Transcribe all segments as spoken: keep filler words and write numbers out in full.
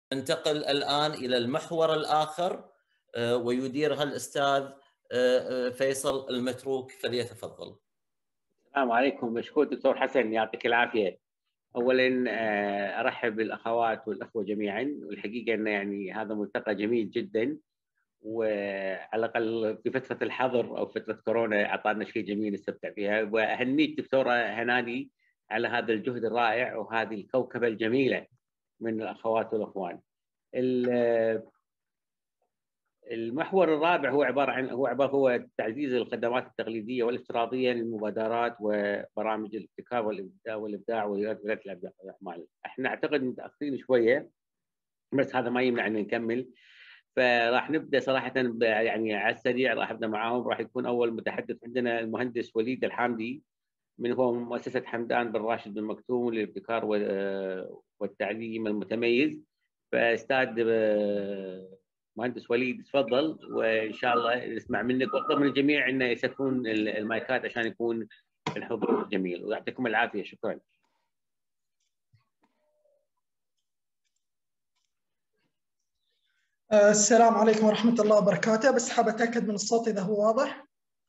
ننتقل الآن إلى المحور الآخر ويديرها الأستاذ فيصل المتروك، فليتفضل. السلام عليكم، مشكور دكتور حسن، يعطيك العافية. أولاً أرحب بالأخوات والأخوة جميعاً، والحقيقة أن يعني هذا ملتقى جميل جداً، وعلى الأقل في فترة الحظر أو فترة كورونا أعطانا شيء جميل نستمتع فيها. وأهنيك دكتورة هنادي على هذا الجهد الرائع وهذه الكوكبة الجميلة من الأخوات والأخوان. المحور الرابع هو عبارة عن هو عبارة هو تعزيز الخدمات التقليدية والافتراضية للمبادرات وبرامج الابتكار والإبداع والإبداع وريادة الأعمال. احنا أعتقد متأخرين شوية، بس هذا ما يمنع أن نكمل. فراح نبدأ صراحة يعني على السريع، راح نبدأ معاهم. راح يكون أول متحدث عندنا المهندس وليد الحامدي من هو مؤسسة حمدان بن راشد بن مكتوم للابتكار والتعليم المتميز. فأستاذ مهندس وليد تفضل، وان شاء الله نسمع منك، واطلب من الجميع انه يسكرون المايكات عشان يكون الحضور جميل، ويعطيكم العافيه. شكرا. السلام عليكم ورحمه الله وبركاته. بس حاب اتاكد من الصوت اذا هو واضح.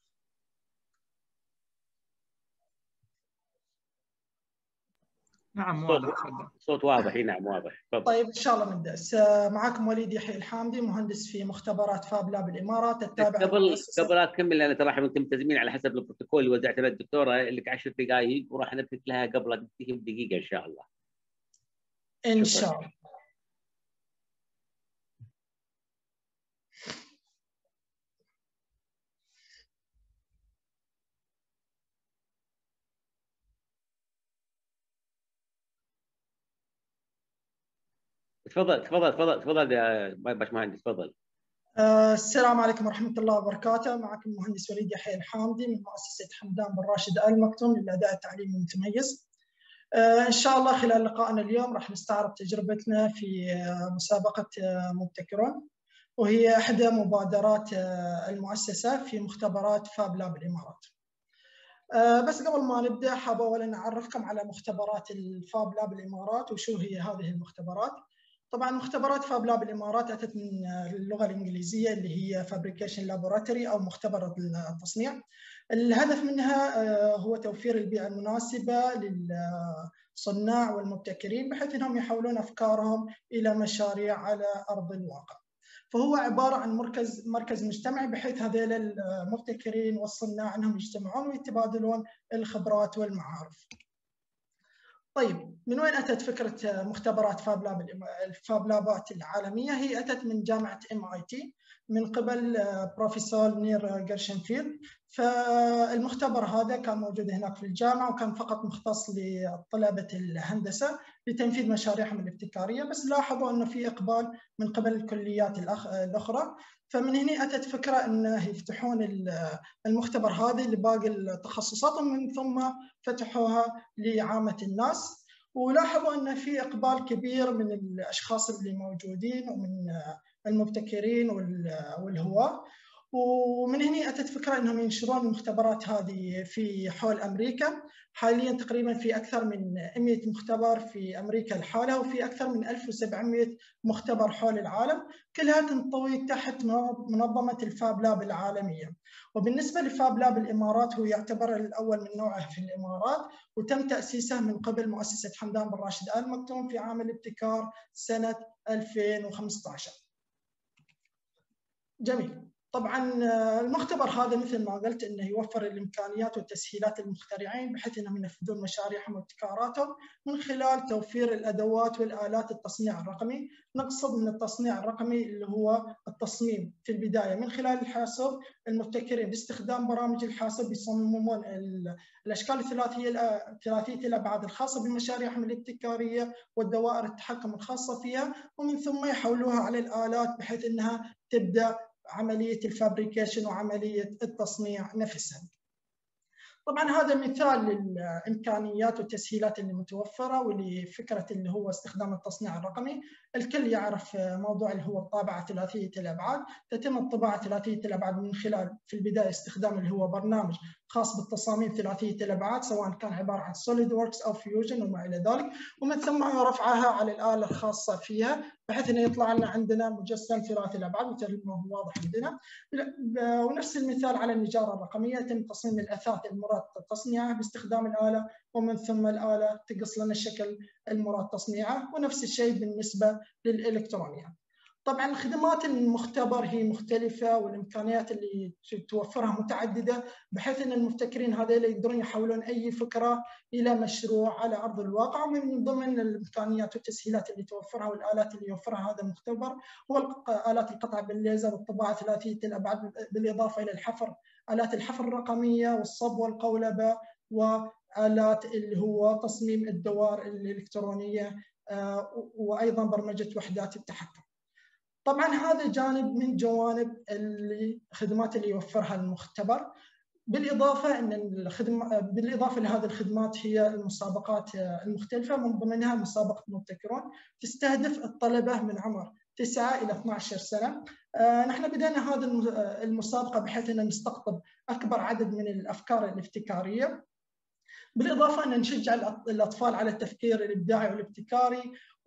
نعم واضح. صوت واضح. نعم واضح. تفضل. طيب ان شاء الله نبدا. معكم وليد يحيى الحامدي، مهندس في مختبرات فاب لاب الامارات التابعه قبل قبل لا تكمل، انا ترى انتم ملتزمين على حسب البروتوكول اللي وزعته للدكتوره لك عشر دقائق، وراح نترك لها قبل تنتهي بدقيقه ان شاء الله. ان شاء الله. تفضل تفضل تفضل تفضل يا باشمهندس، تفضل. السلام عليكم ورحمة الله وبركاته. معكم المهندس وليد يحيى الحامدي من مؤسسة حمدان بن راشد آل مكتوم للأداء التعليمي المتميز. إن شاء الله خلال لقائنا اليوم راح نستعرض تجربتنا في مسابقة مبتكرون، وهي إحدى مبادرات المؤسسة في مختبرات فاب لاب الإمارات. بس قبل ما نبدأ حاب أولا أعرفكم على مختبرات الفاب لاب الإمارات وشو هي هذه المختبرات. طبعا مختبرات فاب لاب الامارات اتت من اللغه الانجليزيه اللي هي فابريكيشن لابوراتوري او مختبر التصنيع. الهدف منها هو توفير البيئه المناسبه للصناع والمبتكرين بحيث انهم يحولون افكارهم الى مشاريع على ارض الواقع. فهو عباره عن مركز مركز مجتمعي بحيث هذول المبتكرين والصناع انهم يجتمعون ويتبادلون الخبرات والمعارف. طيب من وين أتت فكرة مختبرات فاب لاب الفاب لابات العالمية؟ هي أتت من جامعة إم آي تي من قبل بروفيسور نير جيرشنفيلد. فالمختبر هذا كان موجود هناك في الجامعة، وكان فقط مختص لطلبة الهندسة لتنفيذ مشاريعهم الابتكارية، بس لاحظوا أنه في إقبال من قبل الكليات الأخرى. فمن هنا أتت فكرة أنه يفتحون المختبر هذه لباقي التخصصات، ومن ثم فتحوها لعامة الناس. ولاحظوا أن في إقبال كبير من الأشخاص اللي موجودين ومن المبتكرين والهواة. ومن هنا أتت فكرة أنهم ينشرون المختبرات هذه في حول أمريكا. حاليا تقريبا في أكثر من مئة مختبر في أمريكا لحالها، وفي أكثر من ألف وسبعمئة مختبر حول العالم، كلها تنطوي تحت منظمة الفاب لاب العالمية. وبالنسبة لفاب لاب الإمارات هو يعتبر الأول من نوعه في الإمارات، وتم تأسيسه من قبل مؤسسة حمدان بن راشد آل مكتوم في عام الابتكار سنة ألفين وخمسة عشر. جميل. طبعا المختبر هذا مثل ما قلت انه يوفر الامكانيات والتسهيلات للمخترعين بحيث انهم ينفذون مشاريعهم وابتكاراتهم من خلال توفير الادوات والالات التصنيع الرقمي. نقصد من التصنيع الرقمي اللي هو التصميم في البدايه من خلال الحاسوب. المبتكرين باستخدام برامج الحاسوب يصممون الاشكال الثلاثيه ثلاثيه الابعاد الخاصه بمشاريعهم الابتكاريه والدوائر التحكم الخاصه فيها، ومن ثم يحولوها على الالات بحيث انها تبدا عملية الفابريكيشن وعملية التصنيع نفسها. طبعا هذا مثال للإمكانيات والتسهيلات اللي متوفرة ولفكرة اللي هو استخدام التصنيع الرقمي. الكل يعرف موضوع اللي هو الطابعة ثلاثية الأبعاد. تتم الطباعة ثلاثية الأبعاد من خلال في البداية استخدام اللي هو برنامج خاص بالتصاميم ثلاثيه الابعاد، سواء كان عباره عن سوليد ووركس او فيوجن وما الى ذلك، ومن ثم رفعها على الاله الخاصه فيها بحيث انه يطلع لنا عندنا مجسم ثلاثي الابعاد مثل ما هو واضح عندنا. ونفس المثال على النجاره الرقميه، يتم تصميم الاثاث المراد تصنيعه باستخدام الاله، ومن ثم الاله تقص لنا الشكل المراد تصنيعه، ونفس الشيء بالنسبه للالكترونيات. طبعا الخدمات المختبر هي مختلفه، والامكانيات اللي توفرها متعدده، بحيث ان المبتكرين هذول يقدرون يحولون اي فكره الى مشروع على ارض الواقع. ومن ضمن الامكانيات والتسهيلات اللي توفرها والالات اللي يوفرها هذا المختبر هو الات القطع بالليزر والطباعه ثلاثيه الابعاد، بالاضافه الى الحفر، الات الحفر الرقميه والصب والقولبه، والات اللي هو تصميم الدوائر الالكترونيه، وايضا برمجه وحدات التحكم. طبعا هذا جانب من جوانب الخدمات اللي يوفرها المختبر. بالاضافه ان الخدمه بالاضافه لهذه الخدمات هي المسابقات المختلفه، من ضمنها مسابقه مبتكرون تستهدف الطلبه من عمر تسعة الى اثني عشر سنه. نحن بدأنا هذه المسابقه بحيث ان نستقطب اكبر عدد من الافكار الابتكاريه، بالاضافه ان نشجع الاطفال على التفكير الابداعي والابتكاري،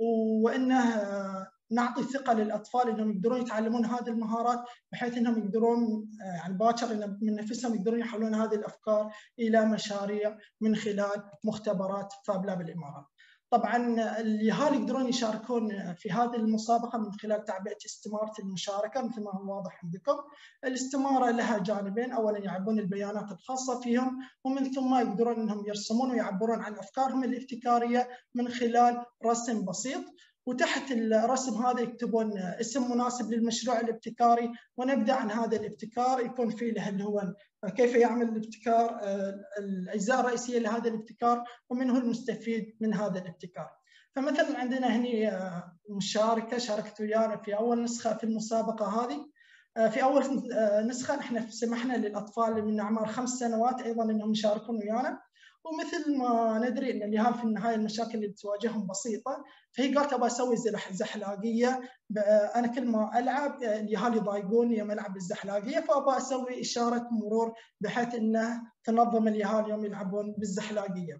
وانه نعطي ثقه للاطفال انهم يقدرون يتعلمون هذه المهارات، بحيث انهم يقدرون يعني باكر من نفسهم يقدرون يحولون هذه الافكار الى مشاريع من خلال مختبرات فاب لاب الامارات. طبعا الاهالي يقدرون يشاركون في هذه المسابقه من خلال تعبئه استماره المشاركه مثل ما هو واضح عندكم. الاستماره لها جانبين، اولا يعبون البيانات الخاصه فيهم، ومن ثم يقدرون انهم يرسمون ويعبرون عن افكارهم الابتكاريه من خلال رسم بسيط، وتحت الرسم هذا يكتبون اسم مناسب للمشروع الابتكاري، ونبدا عن هذا الابتكار يكون فيه له اللي هو كيف يعمل الابتكار، الاجزاء الرئيسيه لهذا الابتكار، ومن هو المستفيد من هذا الابتكار. فمثلا عندنا هنا مشاركه شاركت ويانا في اول نسخه في المسابقه هذه. في اول نسخه نحن سمحنا للاطفال من اعمار خمس سنوات ايضا انهم يشاركون ويانا، ومثل ما ندري ان الاهالي في النهايه المشاكل اللي تواجههم بسيطه، فهي قالت ابغى اسوي زحلاقيه، انا كل ما العب الاهالي يضايقوني يوم العب بالزحلاقيه، فابغى اسوي اشاره مرور بحيث انه تنظم الاهالي يوم يلعبون بالزحلاقيه.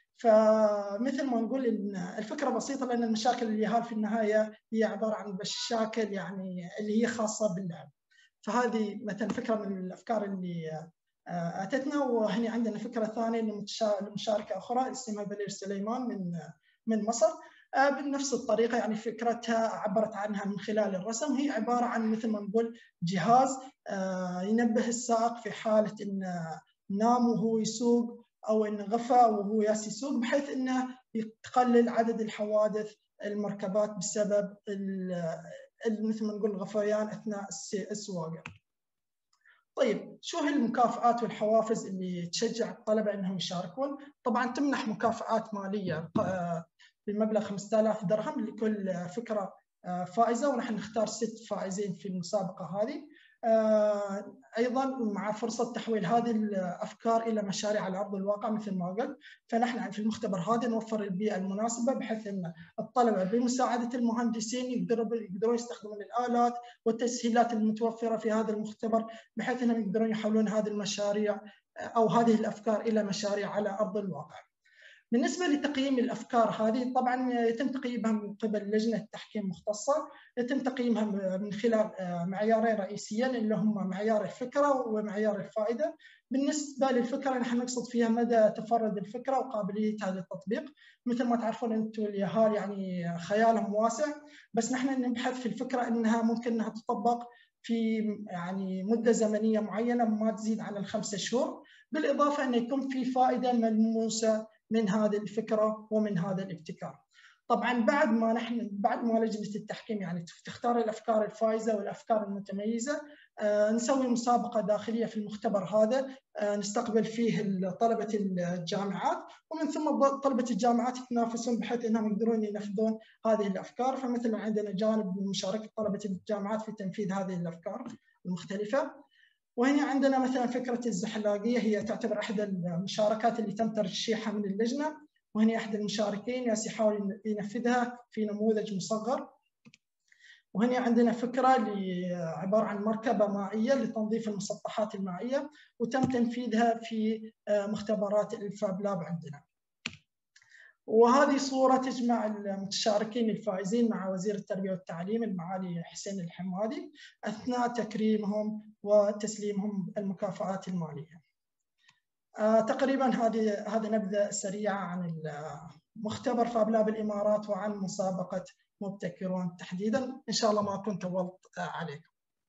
فمثل ما نقول ان الفكره بسيطه، لان المشاكل الاهالي في النهايه هي عباره عن مشاكل يعني اللي هي خاصه باللعب. فهذه مثلا فكره من الافكار اللي اتتنا. وهنا عندنا فكره ثانيه لمشاركه اخرى اسمها بلير سليمان من من مصر، بنفس الطريقه، يعني فكرتها عبرت عنها من خلال الرسم. هي عباره عن مثل ما نقول جهاز ينبه السائق في حاله ان نام وهو يسوق، او ان غفى وهو ياس يسوق، بحيث انه يقلل عدد الحوادث المركبات بسبب مثل ما نقول الغفيان اثناء السواقه. طيب شو هي المكافآت والحوافز اللي تشجع الطلبه انهم يشاركون؟ طبعا تمنح مكافآت ماليه بمبلغ خمسة آلاف درهم لكل فكره فائزه، ونحن نختار ست فائزين في المسابقه هذه. ايضا مع فرصه تحويل هذه الافكار الى مشاريع على ارض الواقع مثل ما قلت. فنحن في المختبر هذا نوفر البيئه المناسبه بحيث ان الطلبه بمساعده المهندسين يقدروا يقدرون يستخدمون الالات والتسهيلات المتوفره في هذا المختبر، بحيث انهم يقدرون يحولون هذه المشاريع او هذه الافكار الى مشاريع على ارض الواقع. بالنسبه لتقييم الافكار هذه، طبعا يتم تقييمها من قبل لجنه تحكيم مختصه، يتم تقييمها من خلال معيارين رئيسيين اللي هم معيار الفكره ومعيار الفائده. بالنسبه للفكره نحن نقصد فيها مدى تفرد الفكره وقابليتها للتطبيق. مثل ما تعرفون انتم اليهال يعني خيالهم واسع، بس نحن نبحث في الفكره انها ممكن انها تطبق في يعني مده زمنيه معينه ما تزيد عن الخمسه شهور، بالاضافه ان يكون في فائده ملموسه من هذه الفكره ومن هذا الابتكار. طبعا بعد ما نحن بعد ما لجنه التحكيم يعني تختار الافكار الفائزه والافكار المتميزه، آه نسوي مسابقه داخليه في المختبر هذا، آه نستقبل فيه طلبه الجامعات، ومن ثم طلبه الجامعات يتنافسون بحيث انهم يقدرون ينفذون هذه الافكار. فمثلا عندنا جانب من مشاركه طلبه الجامعات في تنفيذ هذه الافكار المختلفه. وهنا عندنا مثلا فكرة الزحلاقية، هي تعتبر أحد المشاركات اللي تم ترشيحها من اللجنة، وهنا أحد المشاركين يحاول ينفذها في نموذج مصغر. وهنا عندنا فكرة عبارة عن مركبة مائية لتنظيف المسطحات المائية، وتم تنفيذها في مختبرات الفاب لاب عندنا. وهذه صورة تجمع المتشاركين الفائزين مع وزير التربية والتعليم المعالي حسين الحمادي أثناء تكريمهم وتسليمهم المكافآت المالية. آه تقريبا هذه هذا نبذة سريعة عن مختبر فاب لاب الإمارات وعن مسابقة مبتكرون تحديدا. إن شاء الله ما أكون طولت عليكم،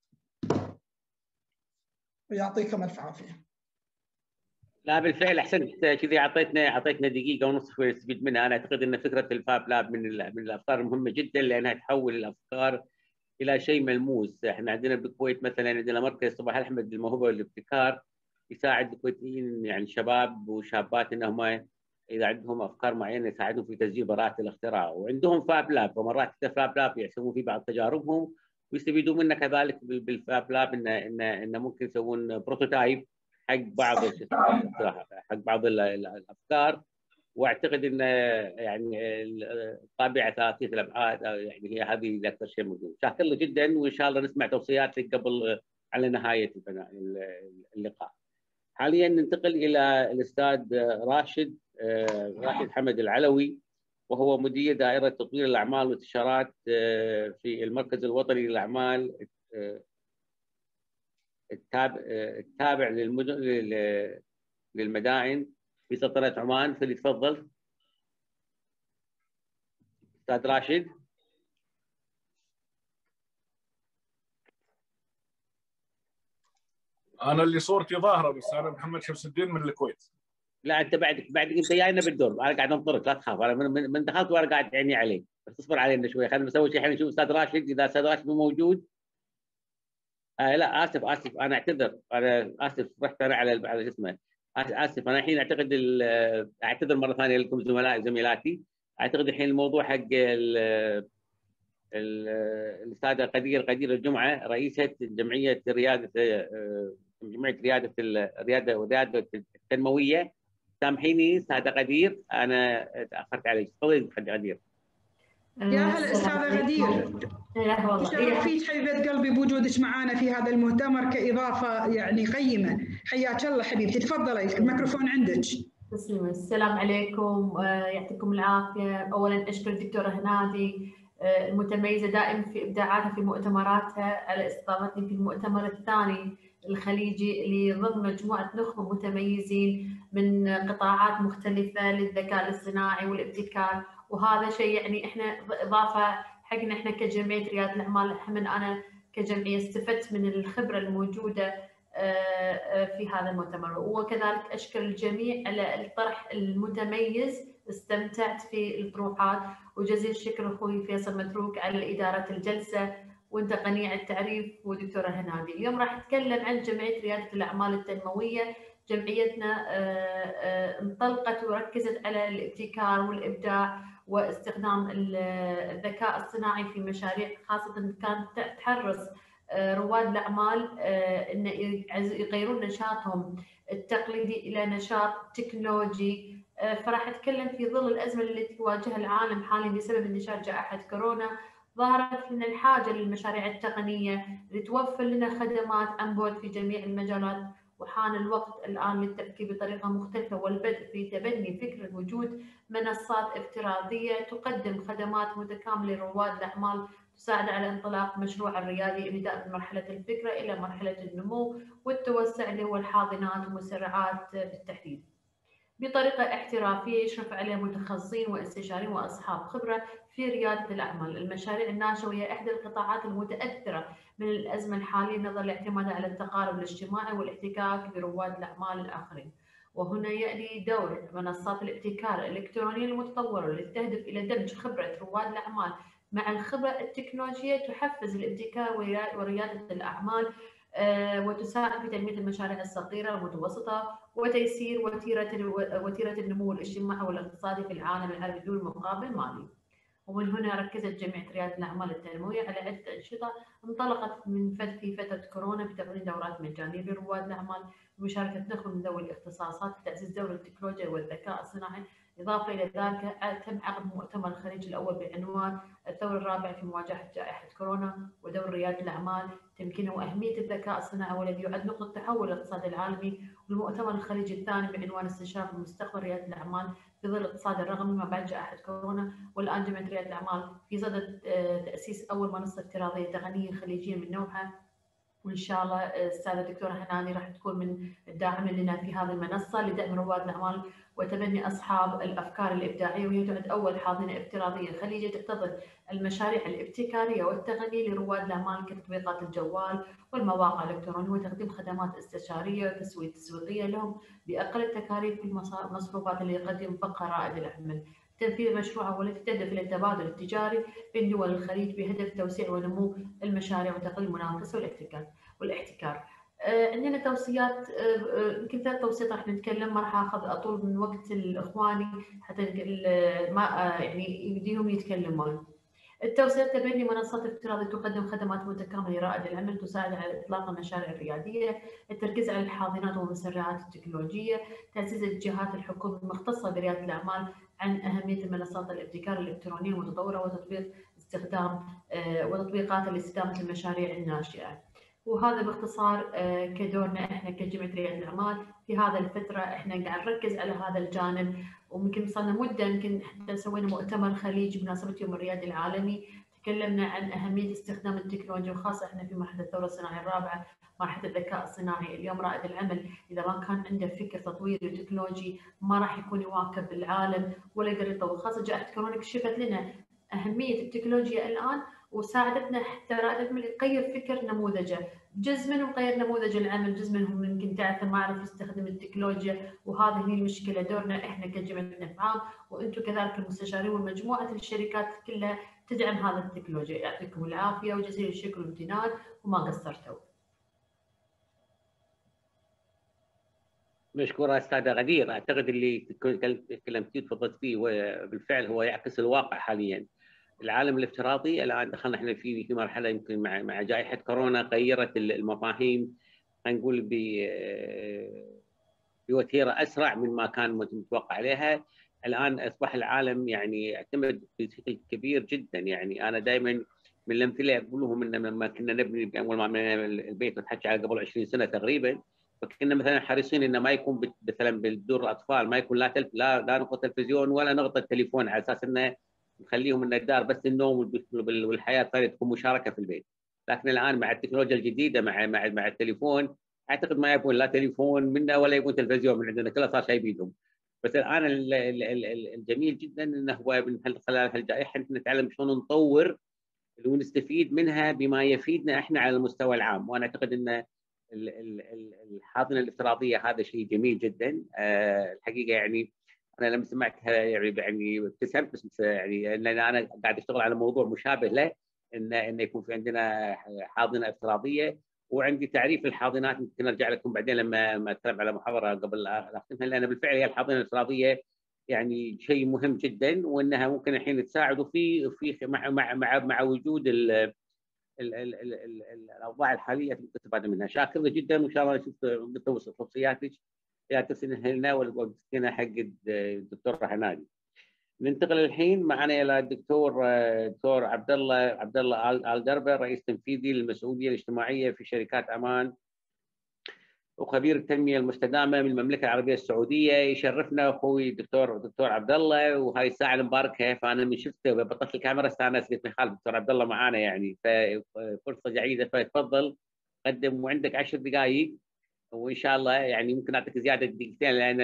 ويعطيكم الف عافية. لا بالفعل احسنت، كذا اعطيتنا اعطيتنا دقيقه ونصف نستفيد منها. انا اعتقد ان فكره الفاب لاب من من الافكار المهمه جدا، لانها تحول الافكار الى شيء ملموس. احنا عندنا بالكويت مثلا عندنا مركز صباح احمد للموهبه والابتكار، يساعد الكويتيين يعني شباب وشابات انهم اذا عندهم افكار معينه يساعدهم في تسجيل براءه الاختراع، وعندهم فاب لاب، ومرات الفاب لاب يسوون فيه بعض تجاربهم ويستفيدون منه كذلك بالفاب لاب، انه انه انه ممكن يسوون بروتوتايب حق بعض حق بعض الافكار. واعتقد ان يعني الطابعه ثلاثيه الابعاد يعني هي هذه اكثر شيء موجود. شاكر له جدا، وان شاء الله نسمع توصياتك قبل على نهايه اللقاء. حاليا ننتقل الى الاستاذ راشد راشد حمد العلوي، وهو مدير دائره تطوير الاعمال والاستشارات في المركز الوطني للاعمال التابع للمدن للمدائن في سلطنة عمان. فليتفضل أستاذ راشد. أنا اللي صورتي ظاهرة، بس أنا محمد شمس الدين من الكويت. لا أنت بعدك بعدك أنت جاينا بالدور، أنا قاعد أنطرك لا تخاف، أنا من, من دخلت وأنا قاعد عيني عليك، بس اصبر علينا شوي، خلينا نسوي شيء الحين نشوف أستاذ راشد. إذا أستاذ راشد مو موجود آه لا آسف آسف أنا أعتذر، أنا آسف رحت أنا على على اسمه، آسف أنا الحين أعتقد أعتذر مرة ثانية لكم زملائي زميلاتي. أعتقد الحين الموضوع حق الأستاذة قدير قدير الجمعة رئيسة جمعية ريادة جمعية ريادة الريادة والريادة التنموية. سامحيني أستاذة قدير أنا تأخرت عليك، تفضلي قدير. يا هلا أستاذة غدير، شرف فيك حبيبة قلبي بوجودك معنا في هذا المؤتمر كإضافة يعني قيمة. حياك الله حبيبتي، تفضلي الميكروفون عندك. تسلمي. السلام عليكم، يعطيكم العافية. أولا أشكر الدكتورة هنادي المتميزة دائما في إبداعاتها في مؤتمراتها على استضافتني في المؤتمر الثاني الخليجي اللي ضمن مجموعة نخبة متميزين من قطاعات مختلفة للذكاء الاصطناعي والابتكار، وهذا شيء يعني احنا إضافة حقنا احنا كجمعية ريادة الأعمال. من أنا كجمعية استفدت من الخبرة الموجودة في هذا المؤتمر، وكذلك أشكر الجميع على الطرح المتميز، استمتعت في الطروحات، وجزيل الشكر أخوي فيصل متروك على إدارة الجلسة، وأنت قنيع التعريف ودكتورة هنادي. اليوم راح أتكلم عن جمعية ريادة الأعمال التنموية. جمعيتنا انطلقت وركزت على الابتكار والإبداع واستخدام الذكاء الصناعي في مشاريع، خاصة كانت تحرص رواد الأعمال أن يغيرون نشاطهم التقليدي إلى نشاط تكنولوجي. فراح أتكلم في ظل الأزمة التي تواجهها العالم حاليا بسبب انتشار جائحة كورونا. ظهرت لنا الحاجة للمشاريع التقنية لتوفر لنا خدمات عن بعد في جميع المجالات، وحان الوقت الآن للتفكير بطريقة مختلفة والبدء في تبني فكرة وجود منصات افتراضية تقدم خدمات متكاملة لرواد الأعمال تساعد على انطلاق مشروع الريادي، ابتداء من مرحلة الفكرة إلى مرحلة النمو والتوسع اللي هو الحاضنات والمسرعات بالتحديد، بطريقة احترافية يشرف عليها متخصصين واستشاريين وأصحاب خبرة في ريادة الأعمال. المشاريع الناشئة وهي إحدى القطاعات المتأثرة من الأزمة الحالية نظرا لاعتمادها على التقارب الاجتماعي والاحتكاك برواد الأعمال الآخرين، وهنا يأتي دور منصات الابتكار الإلكترونية المتطورة التي تهدف إلى دمج خبرة رواد الأعمال مع الخبرة التكنولوجية، تحفز الابتكار وريادة الأعمال وتساعد في تنمية المشاريع الصغيرة والمتوسطة وتيسير وتيرة وتيرة النمو الاجتماعي والاقتصادي في العالم العربي بدون مقابل مالي. ومن هنا ركزت جمعية ريادة الأعمال التنموية على عدة أنشطة انطلقت من في فترة كورونا بتقديم دورات مجانية لرواد الأعمال بمشاركة نخبة من ذوي الاختصاصات في تعزيز دور التكنولوجيا والذكاء الصناعي إضافة إلى ذلك تم عقد مؤتمر الخليج الأول بعنوان الثورة الرابعة في مواجهة جائحة كورونا ودور ريادة الأعمال تمكينه وأهمية الذكاء الصناعي، والذي يعد نقطة تحول الاقتصاد العالمي. والمؤتمر الخليجي الثاني بعنوان استشراف مستقبل ريادة الأعمال في ظل الاقتصاد الرقمي ما بعد جائحة كورونا، والآن جمعية ريادة الأعمال في صدد تأسيس أول منصة افتراضية تقنية خليجية من نوعها. وإن شاء الله الأستاذة الدكتورة حناني راح تكون من الداعمين لنا في هذه المنصة لدعم رواد الأعمال وتبني أصحاب الأفكار الإبداعية، وهي تعد أول حاضنة افتراضية خليجية تحتضن المشاريع الابتكارية والتقنية لرواد الأعمال كتطبيقات الجوال والمواقع الإلكترونية وتقديم خدمات استشارية وتسويق تسويقية لهم بأقل التكاليف والمصروفات اللي يقدم فقط رائد العمل. تنفيذ مشروعه والتي تهدف إلى التبادل التجاري بين دول الخليج بهدف توسيع ونمو المشاريع وتقليل المنافسة والاحتكار والاحتكار. آه عندنا توصيات، يمكن آه ثلاث توصيات راح نتكلم، ما راح اخذ اطول من وقت الاخواني حتى ما آه يعني يديهم يتكلمون. التوسيع تبني منصات افتراضية تقدم خدمات متكاملة لرائد العمل تساعد على إطلاق المشاريع الريادية، التركيز على الحاضنات والمسرعات التكنولوجية، تعزيز الجهات الحكومية المختصة بريادة الأعمال عن أهمية المنصات الابتكار الإلكترونية المتطورة وتطبيق استخدام آه وتطبيقات لاستدامة المشاريع الناشئة. وهذا باختصار آه كدورنا احنا كجمعية ريادة الأعمال في هذا الفترة احنا قاعد نركز على هذا الجانب، ويمكن صرنا مدة يمكن حتى سوينا مؤتمر خليجي بمناسبة يوم الريادي العالمي تكلمنا عن أهمية استخدام التكنولوجيا، وخاصة احنا في مرحلة الثورة الصناعية الرابعة مرحلة الذكاء الصناعي. اليوم رائد العمل إذا ما كان عنده فكر تطويري وتكنولوجي ما راح يكون يواكب العالم ولا يقدر يطور، خاصة جائحة كورونا كشفت لنا أهمية التكنولوجيا الآن وساعدتنا حتى رائد العمل يغير فكر نموذجه. جزء منهم غير نموذج العمل، جزء منهم يمكن تعرف ما عرف يستخدم التكنولوجيا، وهذه هي المشكله. دورنا احنا كجمعيه نفعام وانتم كذلك المستشارين ومجموعه الشركات كلها تدعم هذا التكنولوجيا. يعطيكم العافيه وجزيل الشكر والامتنان وما قصرتوا. مشكورة أستاذة غدير. أعتقد اللي تكلمتي وتفضلت فيه وبالفعل هو يعكس الواقع حاليا. العالم الافتراضي الان دخلنا احنا في في مرحله يمكن مع مع جائحه كورونا غيرت المفاهيم، خلينا نقول بوتيره اسرع من ما كان متوقع عليها. الان اصبح العالم يعني يعتمد بشكل كبير جدا. يعني انا دائما من الامثله اقول لهم ان لما كنا نبني اول ما عملنا البيت وتحكي على قبل عشرين سنه تقريبا، فكنا مثلا حريصين انه ما يكون مثلا بالدور الاطفال ما يكون لا تلف لا لا نغطي التلفزيون ولا نغطي التليفون، على اساس انه نخليهم ان الدار بس النوم والحياه صارت تكون مشاركه في البيت. لكن الان مع التكنولوجيا الجديده مع مع مع التليفون اعتقد ما يبون لا تليفون منا ولا يبون تلفزيون من عندنا، كله صار شيء بيدهم. بس الان الجميل جدا انه هو من خلال هالجائحه نتعلم شلون نطور ونستفيد منها بما يفيدنا احنا على المستوى العام. وانا اعتقد ان الحاضنه الافتراضيه هذا شيء جميل جدا. أه الحقيقه يعني انا لما سمعتها يعني يعني ابتسمت، بس يعني لان انا قاعد اشتغل على موضوع مشابه له، ان انه يكون في عندنا حاضنه افتراضيه. وعندي تعريف الحاضنات ممكن ارجع لكم بعدين لما ما اتكلم على محاضره قبل اختمها، لان بالفعل هي الحاضنه الافتراضيه يعني شيء مهم جدا، وانها ممكن الحين تساعد في في مع مع مع, مع وجود ال ال ال ال ال الاوضاع الحاليه تستفاد منها. شاكر جدا وان شاء الله نشوف توصياتك يا ترسلها لنا وتسكنها حق الدكتور حناني. ننتقل الحين معنا الى الدكتور دكتور عبد الله عبد الله آل دربر، رئيس تنفيذي للمسؤوليه الاجتماعيه في شركات امان وخبير التنميه المستدامه من المملكه العربيه السعوديه. يشرفنا اخوي الدكتور دكتور عبد الله، وهاي الساعه المباركه فانا من شفته بطلت الكاميرا استانست قلت خالد دكتور عبد الله معانا يعني، ففرصه سعيده. فتفضل قدم وعندك عشر دقائق وان شاء الله يعني ممكن اعطيك زياده دقيقتين لان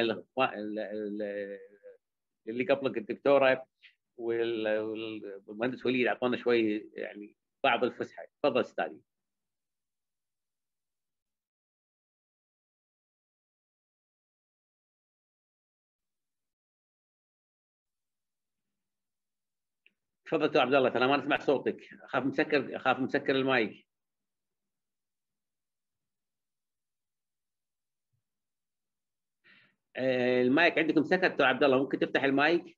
اللي قبلك الدكتوره والمهندس وليد اعطونا شوي يعني بعض الفسحه. تفضل استاذي. تفضل دكتور عبد الله، ترى ما نسمع صوتك، اخاف مسكر اخاف مسكر المايك. المايك عندك مسكر دكتور عبد الله، ممكن تفتح المايك؟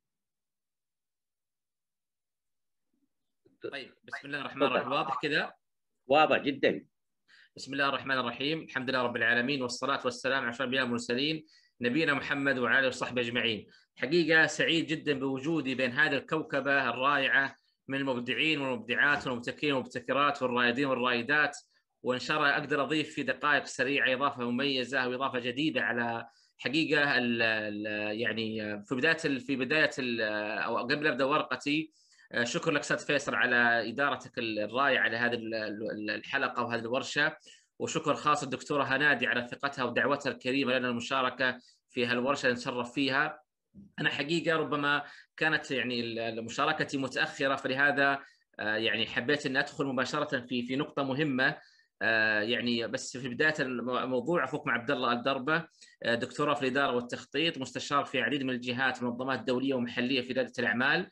طيب بسم الله الرحمن الرحيم. واضح كذا؟ واضح جدا. بسم الله الرحمن الرحيم، الحمد لله رب العالمين والصلاة والسلام على أشرف الأنبياء والمرسلين نبينا محمد وعلى آله وصحبه أجمعين. حقيقة سعيد جدا بوجودي بين هذه الكوكبة الرائعة من المبدعين والمبدعات والمبتكرين والمبتكرات والرائدين والرائدات، وإن شاء الله أقدر أضيف في دقائق سريعة إضافة مميزة وإضافة جديدة على حقيقة ال ال يعني في بداية في بداية أو قبل أبدأ ورقتي. شكرا لك أستاذ فيصل على إدارتك الرائعة لهذه الحلقة وهذه الورشة، وشكر خاص الدكتورة هنادي على ثقتها ودعوتها الكريمة لنا المشاركة في هالورشة اللي نتشرف فيها. أنا حقيقة ربما كانت يعني مشاركتي متأخرة، فلهذا يعني حبيت أن أدخل مباشرة في في نقطة مهمة. يعني بس في بداية الموضوع، أخوكم عبد الله الدربة، دكتوراه في الإدارة والتخطيط، مستشار في عديد من الجهات ومنظمات دولية ومحلية في ريادة الأعمال،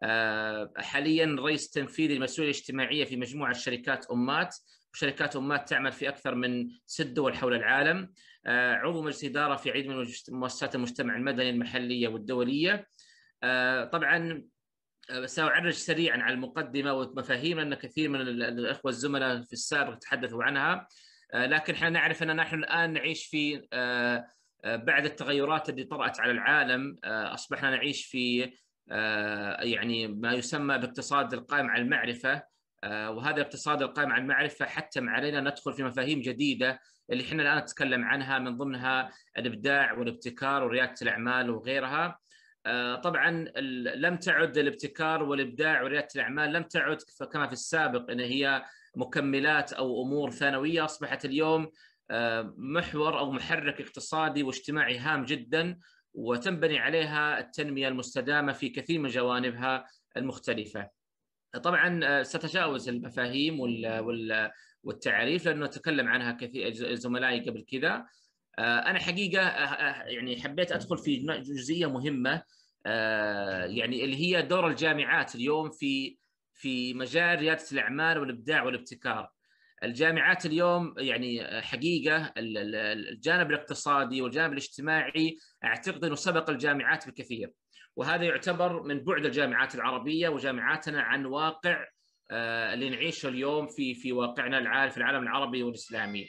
حاليا رئيس تنفيذي للمسؤولية الاجتماعية في مجموعة شركات أمات، وشركات أمات تعمل في أكثر من ست دول حول العالم، عضو مجلس إدارة في عديد من مؤسسات المجتمع المدني المحلية والدولية. طبعا سأعرج سريعا على المقدمة ومفاهيم أن كثير من الأخوة الزملاء في السابق تحدثوا عنها، لكن احنا نعرف أننا نحن الآن نعيش في بعد التغيرات اللي طرأت على العالم، أصبحنا نعيش في يعني ما يسمى باقتصاد القائم على المعرفة، وهذا الاقتصاد القائم على المعرفة حتم علينا ندخل في مفاهيم جديدة اللي احنا الآن نتكلم عنها، من ضمنها الإبداع والابتكار وريادة الأعمال وغيرها. طبعا لم تعد الابتكار والإبداع وريادة الأعمال لم تعد كما في السابق أن هي مكملات أو أمور ثانوية، أصبحت اليوم محور أو محرك اقتصادي واجتماعي هام جدا، وتنبني عليها التنمية المستدامة في كثير من جوانبها المختلفة. طبعا ستتجاوز المفاهيم والتعريف لأنه تكلم عنها كثير زملائي قبل كذا. أنا حقيقة يعني حبيت أدخل في جزئية مهمة، يعني اللي هي دور الجامعات اليوم في في مجال ريادة الأعمال والإبداع والابتكار. الجامعات اليوم يعني حقيقة الجانب الاقتصادي والجانب الاجتماعي أعتقد أنه سبق الجامعات بكثير، وهذا يعتبر من بعد الجامعات العربية وجامعاتنا عن واقع اللي نعيشه اليوم في في واقعنا العالم في العالم العربي والإسلامي.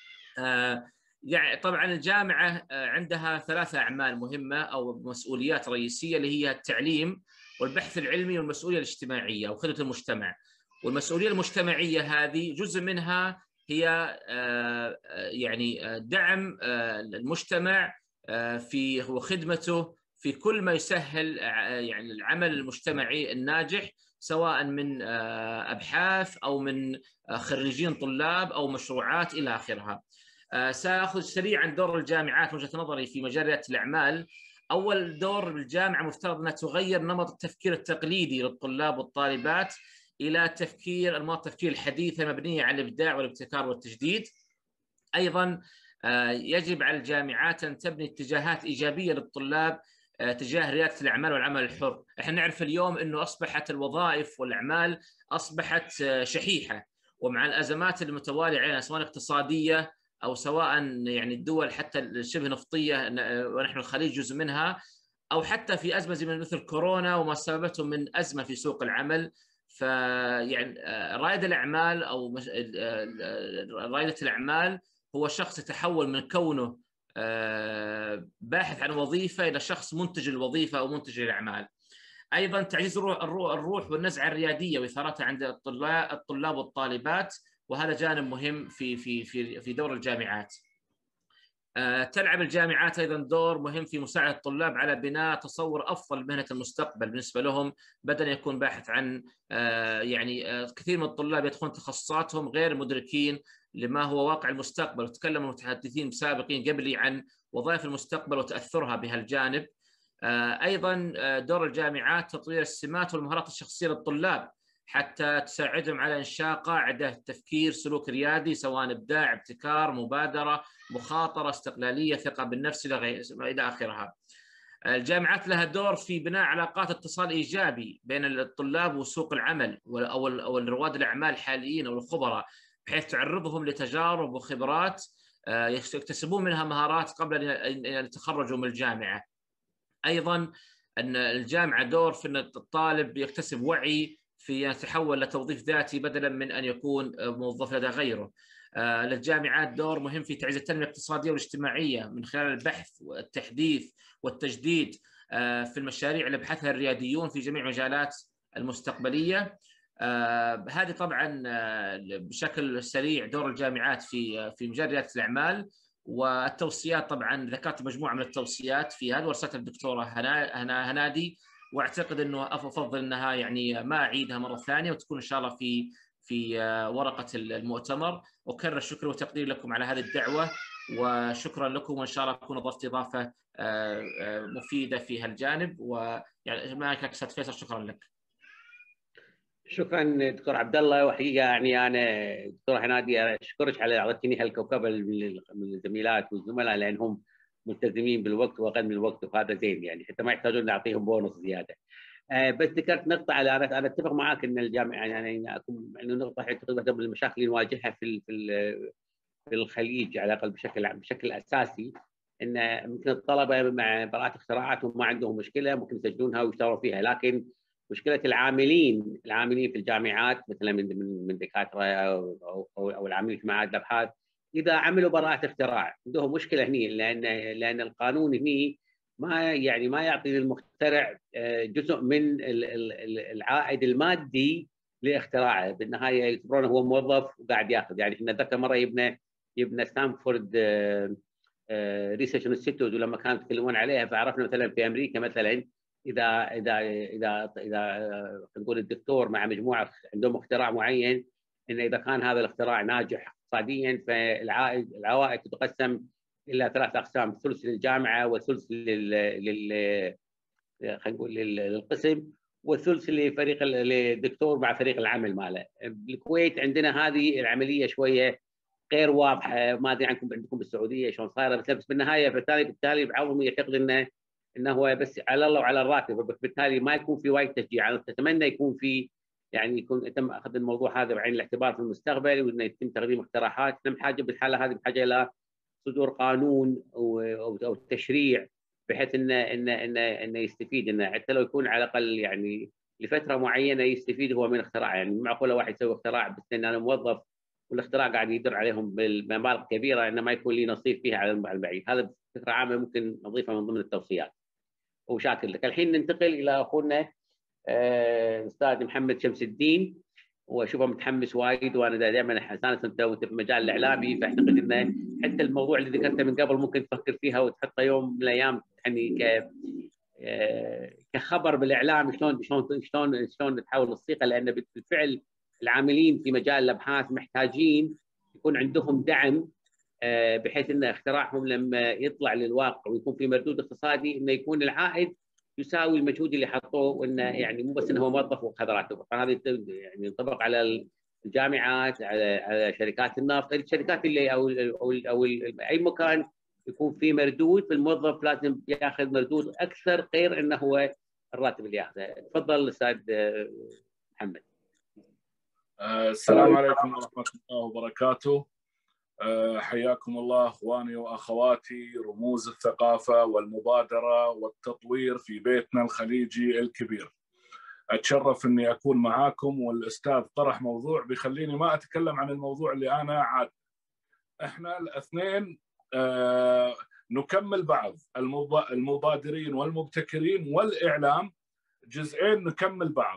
يعني طبعا الجامعة عندها ثلاثة أعمال مهمة أو مسؤوليات رئيسية، اللي هي التعليم والبحث العلمي والمسؤولية الاجتماعية أو خدمة المجتمع. والمسؤولية المجتمعية هذه جزء منها هي يعني دعم المجتمع في وخدمته في كل ما يسهل يعني العمل المجتمعي الناجح، سواء من أبحاث أو من خريجين طلاب أو مشروعات إلى آخرها. سأخذ سريعا دور الجامعات وجهة نظري في مجال ريادة الأعمال. أول دور الجامعة مفترض أنها تغير نمط التفكير التقليدي للطلاب والطالبات إلى تفكير أنماط التفكير الحديثة مبنية على الإبداع والابتكار والتجديد. أيضا يجب على الجامعات أن تبني اتجاهات إيجابية للطلاب تجاه ريادة الأعمال والعمل الحر. احنا نعرف اليوم أنه أصبحت الوظائف والأعمال أصبحت شحيحة، ومع الأزمات المتوالية علينا سواء اقتصادية أو سواء يعني الدول حتى الشبه نفطية ونحن الخليج جزء منها، أو حتى في أزمة زي مثل كورونا وما سببته من أزمة في سوق العمل. فيعني رائد الأعمال أو رائدة الأعمال هو شخص يتحول من كونه باحث عن وظيفة إلى شخص منتج الوظيفة أو منتج الأعمال. أيضا تعزيز الروح والنزعة الريادية وإثارتها عند الطلاب الطلاب والطالبات، وهذا جانب مهم في في في في دور الجامعات. تلعب الجامعات أيضا دور مهم في مساعدة الطلاب على بناء تصور أفضل مهنة المستقبل بالنسبة لهم، بدل يكون باحث عن يعني كثير من الطلاب يدخلون تخصصاتهم غير مدركين لما هو واقع المستقبل، وتكلم المتحدثين سابقين قبلي عن وظائف المستقبل وتأثرها بهالجانب. أيضا دور الجامعات تطوير السمات والمهارات الشخصية للطلاب حتى تساعدهم على إنشاء قاعدة تفكير سلوك ريادي، سواء إبداع، ابتكار، مبادرة، مخاطرة، استقلالية، ثقة بالنفس إلى آخرها. الجامعات لها دور في بناء علاقات اتصال إيجابي بين الطلاب وسوق العمل أو رواد الأعمال الحاليين أو الخبراء، بحيث تعرضهم لتجارب وخبرات يكتسبون منها مهارات قبل أن يتخرجوا من الجامعة. أيضا أن الجامعة دور في أن الطالب يكتسب وعي في أن يتحول لتوظيف ذاتي بدلا من أن يكون موظف لدى غيره. آه للجامعات دور مهم في تعزيز التنمية الاقتصادية والاجتماعية من خلال البحث والتحديث والتجديد. في المشاريع اللي بحثها الرياديون في جميع مجالات المستقبلية. هذه طبعا بشكل سريع دور الجامعات في في مجال ريادة الأعمال والتوصيات. طبعا ذكرت مجموعة من التوصيات في هذه ورسالة الدكتورة هنا هنادي، واعتقد انه افضل انها يعني ما اعيدها مره ثانيه وتكون ان شاء الله في في ورقه المؤتمر. اكرر الشكر والتقدير لكم على هذه الدعوه، وشكرا لكم، وان شاء الله اكون اضفت اضافه مفيده في هالجانب. ويعني معك استاذ فيصل، شكرا لك. شكرا دكتور عبد الله. وحقيقه يعني انا دكتور هنادي اشكرك على اعطيتني هالكوكبه من الزميلات والزملاء لانهم ملتزمين بالوقت واقل من الوقت، وهذا زين يعني حتى ما يحتاجون نعطيهم بونص زياده. آه بس ذكرت نقطه على انا انا اتفق معاك ان الجامعه يعني اكون انه نقطه تقريبا من المشاكل اللي نواجهها في في في الخليج على الاقل بشكل بشكل اساسي، ان ممكن الطلبه مع براءات اختراعاتهم ما عندهم مشكله، ممكن يسجلونها ويشتغلوا فيها، لكن مشكله العاملين العاملين في الجامعات مثلا من من دكاتره او او, أو العاملين في معاهد الابحاث اذا عملوا براءه اختراع عندهم مشكله هني، لان لان القانون هني ما يعني ما يعطي للمخترع جزء من العائد المادي لاختراعه، بالنهايه يعتبرونه هو موظف وقاعد ياخذ. يعني احنا ذكر مره يبنى يبنى ستانفورد ريسيرش انستيتيوت، ولما كانوا يتكلمون عليها فعرفنا مثلا في امريكا مثلا اذا اذا اذا اذا نقول الدكتور مع مجموعه عندهم اختراع معين، ان اذا كان هذا الاختراع ناجح اقتصاديا فالعائد العوائد تتقسم الى ثلاث اقسام، ثلث للجامعه وثلث لل لل خلينا نقول للقسم والثلث لفريق للدكتور مع فريق العمل ماله. بالكويت عندنا هذه العمليه شويه غير واضحه، ما ادري عنكم عندكم بالسعوديه شلون صايره، بس بالنهايه بالتالي بالتالي بعضهم يعتقد انه انه هو بس على الله وعلى الراتب، وبالتالي ما يكون في وايد تشجيع. انا اتمنى يكون في يعني يكون يتم اخذ الموضوع هذا بعين الاعتبار في المستقبل، وانه يتم تقديم اقتراحات. احنا بحاجه بالحاله هذه بحاجه الى صدور قانون او تشريع بحيث انه انه انه انه يستفيد، انه حتى لو يكون على الاقل يعني لفتره معينه يستفيد هو من اختراع. يعني معقوله واحد يسوي اختراع بس ان انا موظف والاختراع قاعد يدر عليهم بالمبالغ كبيره انه ما يكون لي نصيب فيها على البعيد. هذا فكره عامه ممكن نضيفها من ضمن التوصيات. وشاكر لك. الحين ننتقل الى اخونا الاستاذ محمد شمس الدين، واشوفه متحمس وايد، وانا دائما حسانه انت في المجال الاعلامي، فاعتقد انه حتى الموضوع اللي ذكرته من قبل ممكن تفكر فيها وتحطه يوم من الايام يعني ك كخبر بالاعلام شلون شلون شلون شلون تحاول الثقه، لان بالفعل العاملين في مجال الابحاث محتاجين يكون عندهم دعم بحيث ان اختراعهم لما يطلع للواقع ويكون في مردود اقتصادي انه يكون العائد يساوي المجهود اللي حطوه، وانه يعني مو بس انه هو موظف وخذ راتبه. فهذا يعني ينطبق على الجامعات، على على شركات النفط، الشركات اللي او او, أو اي مكان يكون في مردود، فالموظف لازم ياخذ مردود اكثر غير انه هو الراتب اللي ياخذه. تفضل استاذ محمد. السلام عليكم ورحمه الله وبركاته. حياكم الله اخواني واخواتي رموز الثقافه والمبادره والتطوير في بيتنا الخليجي الكبير. اتشرف اني اكون معاكم، والاستاذ طرح موضوع بيخليني ما اتكلم عن الموضوع اللي انا عاد. احنا الاثنين آه نكمل بعض، المبادرين والمبتكرين والاعلام جزئين نكمل بعض.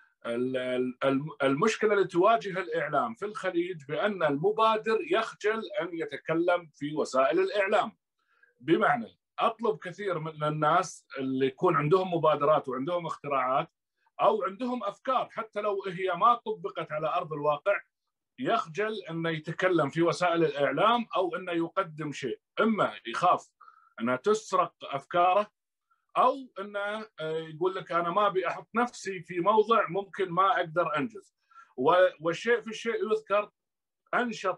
المشكلة اللي تواجه الإعلام في الخليج بأن المبادر يخجل أن يتكلم في وسائل الإعلام. بمعنى أطلب كثير من الناس اللي يكون عندهم مبادرات وعندهم اختراعات أو عندهم أفكار حتى لو هي ما طبقت على أرض الواقع، يخجل أنه يتكلم في وسائل الإعلام أو أنه يقدم شيء، إما يخاف أنها تسرق أفكاره أو أنه يقول لك أنا ما أبي أحط نفسي في موضع ممكن ما أقدر أنجز. والشيء في الشيء يذكر أنشط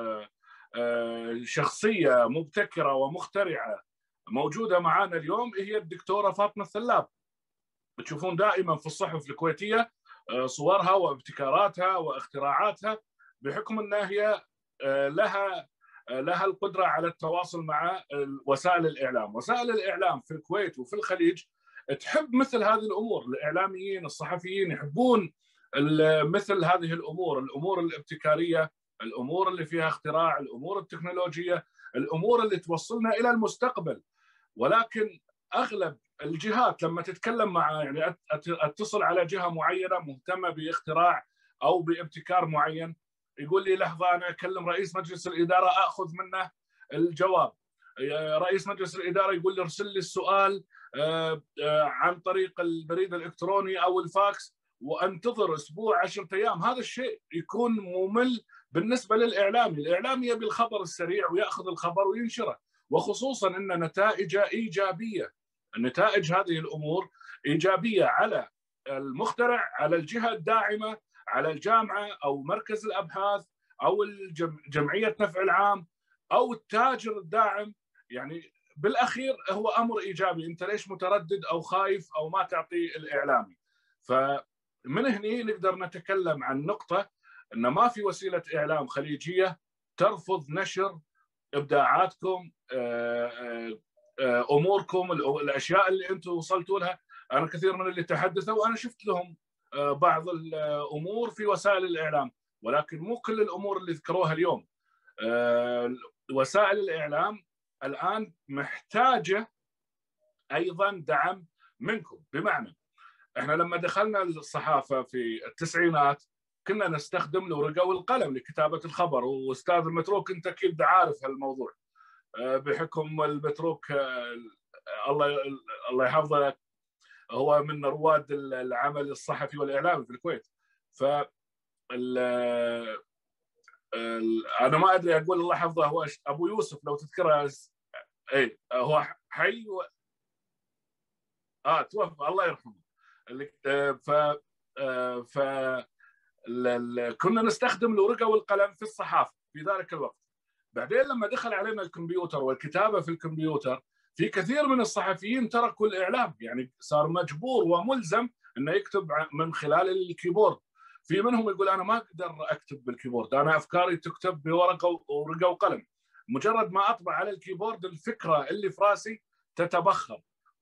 شخصية مبتكرة ومخترعة موجودة معنا اليوم هي الدكتورة فاطمة الثلاب. بتشوفون دائما في الصحف الكويتية صورها وابتكاراتها واختراعاتها، بحكم أنها هي لها لها القدرة على التواصل مع وسائل الإعلام. وسائل الإعلام في الكويت وفي الخليج تحب مثل هذه الأمور، الإعلاميين الصحفيين يحبون مثل هذه الأمور، الأمور الابتكارية، الأمور اللي فيها اختراع، الأمور التكنولوجية، الأمور اللي توصلنا إلى المستقبل. ولكن اغلب الجهات لما تتكلم مع يعني اتصل على جهه معينه مهتمه باختراع او بابتكار معين، يقول لي لحظه انا اكلم رئيس مجلس الاداره اخذ منه الجواب. رئيس مجلس الاداره يقول لي ارسل لي السؤال عن طريق البريد الالكتروني او الفاكس وانتظر اسبوع عشرة ايام. هذا الشيء يكون ممل بالنسبه للاعلامي، الاعلامي يبي الخبر السريع وياخذ الخبر وينشره، وخصوصا ان نتائجه ايجابيه. النتائج هذه الامور ايجابيه على المخترع، على الجهه الداعمه، على الجامعه او مركز الابحاث او جمعيه نفع العام او التاجر الداعم. يعني بالاخير هو امر ايجابي، انت ليش متردد او خايف او ما تعطي الاعلامي؟ فمن هنا نقدر نتكلم عن نقطه ان ما في وسيله اعلام خليجيه ترفض نشر ابداعاتكم، اموركم، الاشياء اللي انتم وصلتوا لها. انا كثير من اللي تحدثوا وانا شفت لهم بعض الامور في وسائل الاعلام، ولكن مو كل الامور اللي ذكروها اليوم. وسائل الاعلام الان محتاجه ايضا دعم منكم. بمعنى احنا لما دخلنا الصحافه في التسعينات كنا نستخدم الورقه والقلم لكتابه الخبر، واستاذ المتروك انت اكيد عارف هالموضوع بحكم المتروك الله الله يحفظه هو من رواد العمل الصحفي والاعلامي في الكويت. ف انا ما ادري اقول الله يحفظه هو ابو يوسف لو تذكره، اي هو حي و... اه توفى الله يرحمه. ف ف كنا نستخدم الورقه والقلم في الصحافه في ذلك الوقت. بعدين لما دخل علينا الكمبيوتر والكتابه في الكمبيوتر، في كثير من الصحفيين تركوا الاعلام، يعني صار مجبور وملزم انه يكتب من خلال الكيبورد. في منهم يقول انا ما اقدر اكتب بالكيبورد، انا افكاري تكتب بورقه ورقه وقلم، مجرد ما اطبع على الكيبورد الفكره اللي في راسي تتبخر.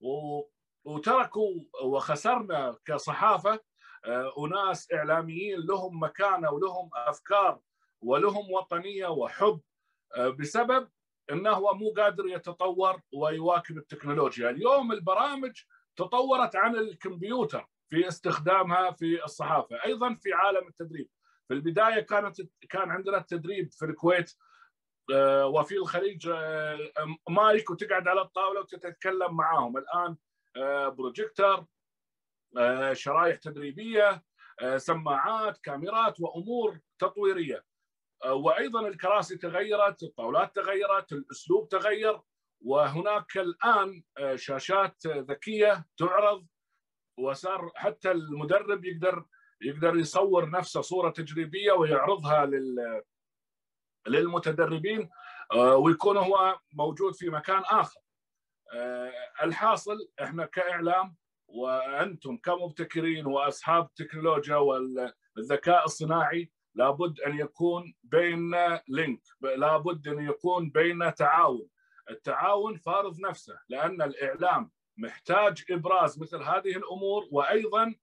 وتركوا وخسرنا كصحافه وناس اعلاميين لهم مكانه ولهم افكار ولهم وطنيه وحب بسبب انه هو مو قادر يتطور ويواكب التكنولوجيا. اليوم البرامج تطورت عن الكمبيوتر في استخدامها في الصحافه، ايضا في عالم التدريب. في البدايه كانت كان عندنا التدريب في الكويت وفي الخليج مايك وتقعد على الطاوله وتتكلم معاهم. الان بروجيكتور، شرايح تدريبيه، سماعات، كاميرات وامور تطويريه. وايضا الكراسي تغيرت، الطاولات تغيرت، الاسلوب تغير، وهناك الان شاشات ذكيه تعرض، وصار حتى المدرب يقدر يقدر يصور نفسه صوره تجريبيه ويعرضها لل للمتدربين ويكون هو موجود في مكان اخر. الحاصل احنا كاعلام وانتم كمبتكرين واصحاب التكنولوجيا والذكاء الصناعي لابد ان يكون بيننا لينك، لابد ان يكون بيننا تعاون. التعاون فارض نفسه، لان الاعلام محتاج ابراز مثل هذه الامور، وايضا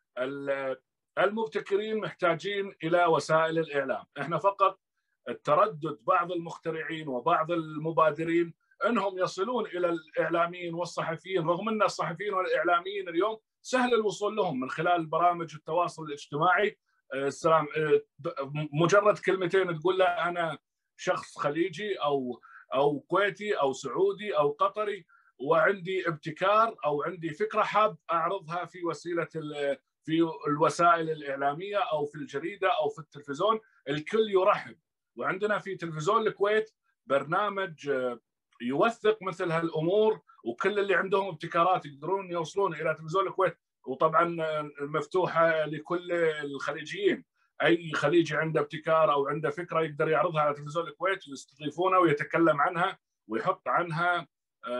المبتكرين محتاجين الى وسائل الاعلام. احنا فقط التردد بعض المخترعين وبعض المبادرين انهم يصلون الى الاعلاميين والصحفيين، رغم ان الصحفيين والاعلاميين اليوم سهل الوصول لهم من خلال برامج التواصل الاجتماعي. السلام، مجرد كلمتين تقول له انا شخص خليجي او او كويتي او سعودي او قطري وعندي ابتكار او عندي فكره حاب اعرضها في وسيله في الوسائل الاعلاميه او في الجريده او في التلفزيون، الكل يرحب. وعندنا في تلفزيون الكويت برنامج يوثق مثل هالامور، وكل اللي عندهم ابتكارات يقدرون يوصلون الى تلفزيون الكويت، وطبعا مفتوحه لكل الخليجيين. اي خليجي عنده ابتكار او عنده فكره يقدر يعرضها على تلفزيون الكويت ويستضيفونه ويتكلم عنها ويحط عنها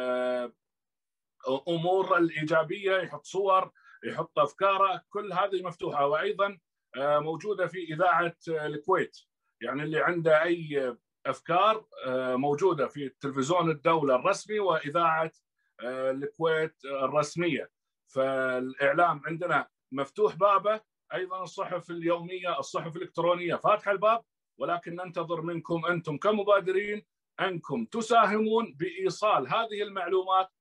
امور الايجابيه، يحط صور، يحط افكاره، كل هذه مفتوحه. وايضا موجوده في اذاعه الكويت، يعني اللي عنده اي افكار موجوده في تلفزيون الدوله الرسمي واذاعه الكويت الرسميه. فالاعلام عندنا مفتوح بابه، ايضا الصحف اليوميه، الصحف الالكترونيه فاتحه الباب، ولكن ننتظر منكم انتم كمبادرين انكم تساهمون بايصال هذه المعلومات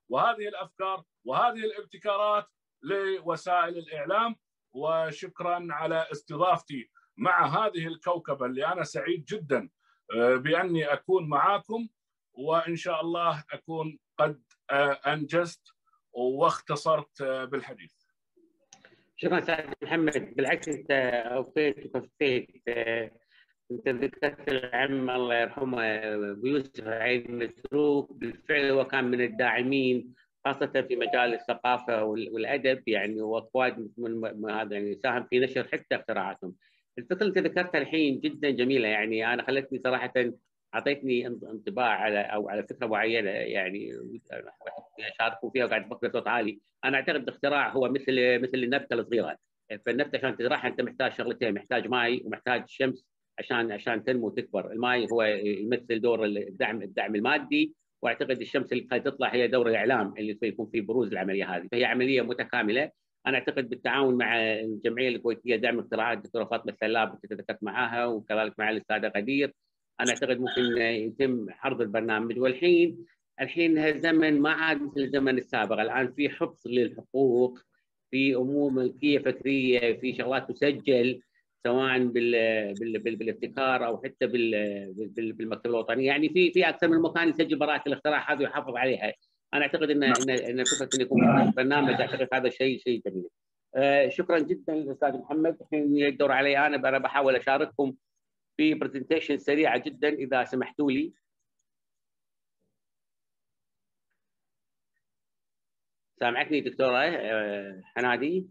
وهذه الافكار وهذه الابتكارات لوسائل الاعلام. وشكرا على استضافتي مع هذه الكوكبه اللي انا سعيد جدا باني اكون معاكم، وان شاء الله اكون قد انجزت واختصرت بالحديث. شكرا استاذ محمد، بالعكس انت اوفيت وكفيت. انت ذكرت العم الله يرحمه ابو يوسف عين مسروق، بالفعل هو كان من الداعمين خاصه في مجال الثقافه والادب يعني، وقواد من هذا يعني ساهم في نشر حتى اختراعاتهم. الفكره اللي انت ذكرتها الحين جدا جميله، يعني انا خلتني صراحه اعطيتني انطباع على او على فكره معينه يعني اشاركوا فيها وقاعد افكر بصوت عالي. انا اعتقد الاختراع هو مثل مثل النبته الصغيره، فالنبته عشان تزرعها انت محتاج شغلتين، محتاج ماء ومحتاج شمس عشان عشان تنمو وتكبر. الماء هو يمثل دور الدعم الدعم المادي، واعتقد الشمس اللي قد تطلع هي دور الاعلام اللي يكون في بروز العمليه هذه، فهي عمليه متكامله. انا اعتقد بالتعاون مع الجمعيه الكويتيه لدعم الاختراعات الدكتوره فاطمه السلاب تذكرت معاها، وكذلك مع الاستاذه غدير، انا اعتقد ممكن يتم عرض البرنامج. والحين الحين الزمن ما عاد مثل الزمن السابق، الان في حفظ للحقوق، في امور ملكيه فكريه، في شغلات تسجل سواء بال... بال... بال... بالابتكار او حتى بال... بال... بالمكتبه الوطنيه، يعني في في اكثر من مكان يسجل براءه الاختراع هذه ويحافظ عليها. انا اعتقد ان ان ان فكره ان يكون في برنامج، اعتقد هذا شيء شيء جميل. آه شكرا جدا للاستاذ محمد. الحين الدور علي انا، انا بحاول اشارككم في برزنتيشن سريعه جدا اذا سمحتوا لي. سامعتني دكتوره آه حنادي؟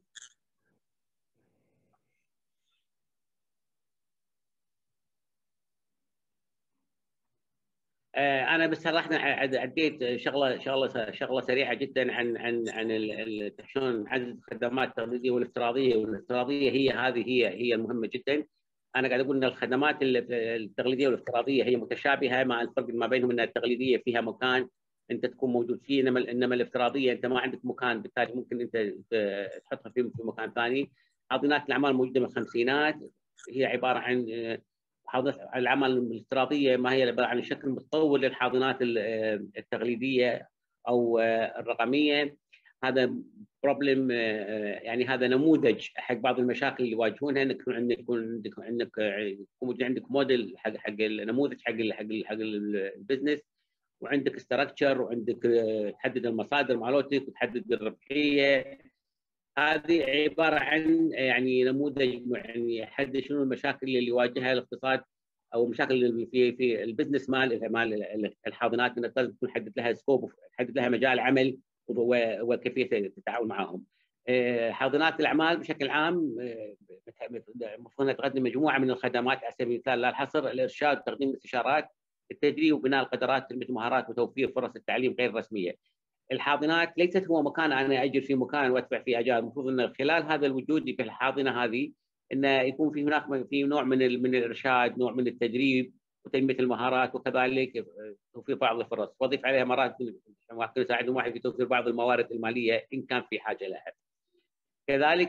انا بس صراحه عديت شغله شغله شغله سريعه جدا عن عن عن شلون نعزز الخدمات التقليديه والافتراضيه، والافتراضيه هي هذه هي هي المهمه جدا. انا قاعد اقول ان الخدمات التقليديه والافتراضيه هي متشابهه، مع الفرق ما بينهم ان التقليديه فيها مكان انت تكون موجود فيه، انما انما الافتراضيه انت ما عندك مكان، بالتالي ممكن انت تحطها في مكان ثاني. حاضنات الاعمال موجوده من الخمسينات، هي عباره عن حاضنات الاعمال الافتراضيه ما هي عباره عن شكل متطور للحاضنات التقليديه او الرقميه. هذا بروبلم يعني، هذا نموذج حق بعض المشاكل اللي يواجهونها، انك يكون عندك عندك عندك يكون عندك موديل حق حق النموذج حق حق حق البزنس، وعندك ستراكشر، وعندك تحدد المصادر مالتك وتحدد الربحيه. هذه عباره عن يعني نموذج يعني يحدد شنو المشاكل اللي يواجهها الاقتصاد او المشاكل اللي في في البزنس مال مال الحاضنات، انك لازم تكون حدد لها سكوب، تحدد لها مجال عمل وكيفيه التعاون معهم. حاضنات الاعمال بشكل عام المفروض تقدم مجموعه من الخدمات على سبيل المثال لا الحصر: الارشاد، تقديم الاستشارات، التدريب وبناء القدرات مثل مهارات وتوفير فرص التعليم غير الرسميه. الحاضنات ليست هو مكان انا اجر في مكان وادفع فيه اجار، المفروض ان خلال هذا الوجود في الحاضنه هذه انه يكون في هناك في نوع من من الارشاد، نوع من التدريب وتنميه المهارات، وكذلك توفير بعض الفرص، واضيف عليها مرات ممكن يساعدهم واحد في توفير بعض الموارد الماليه ان كان في حاجه لها. كذلك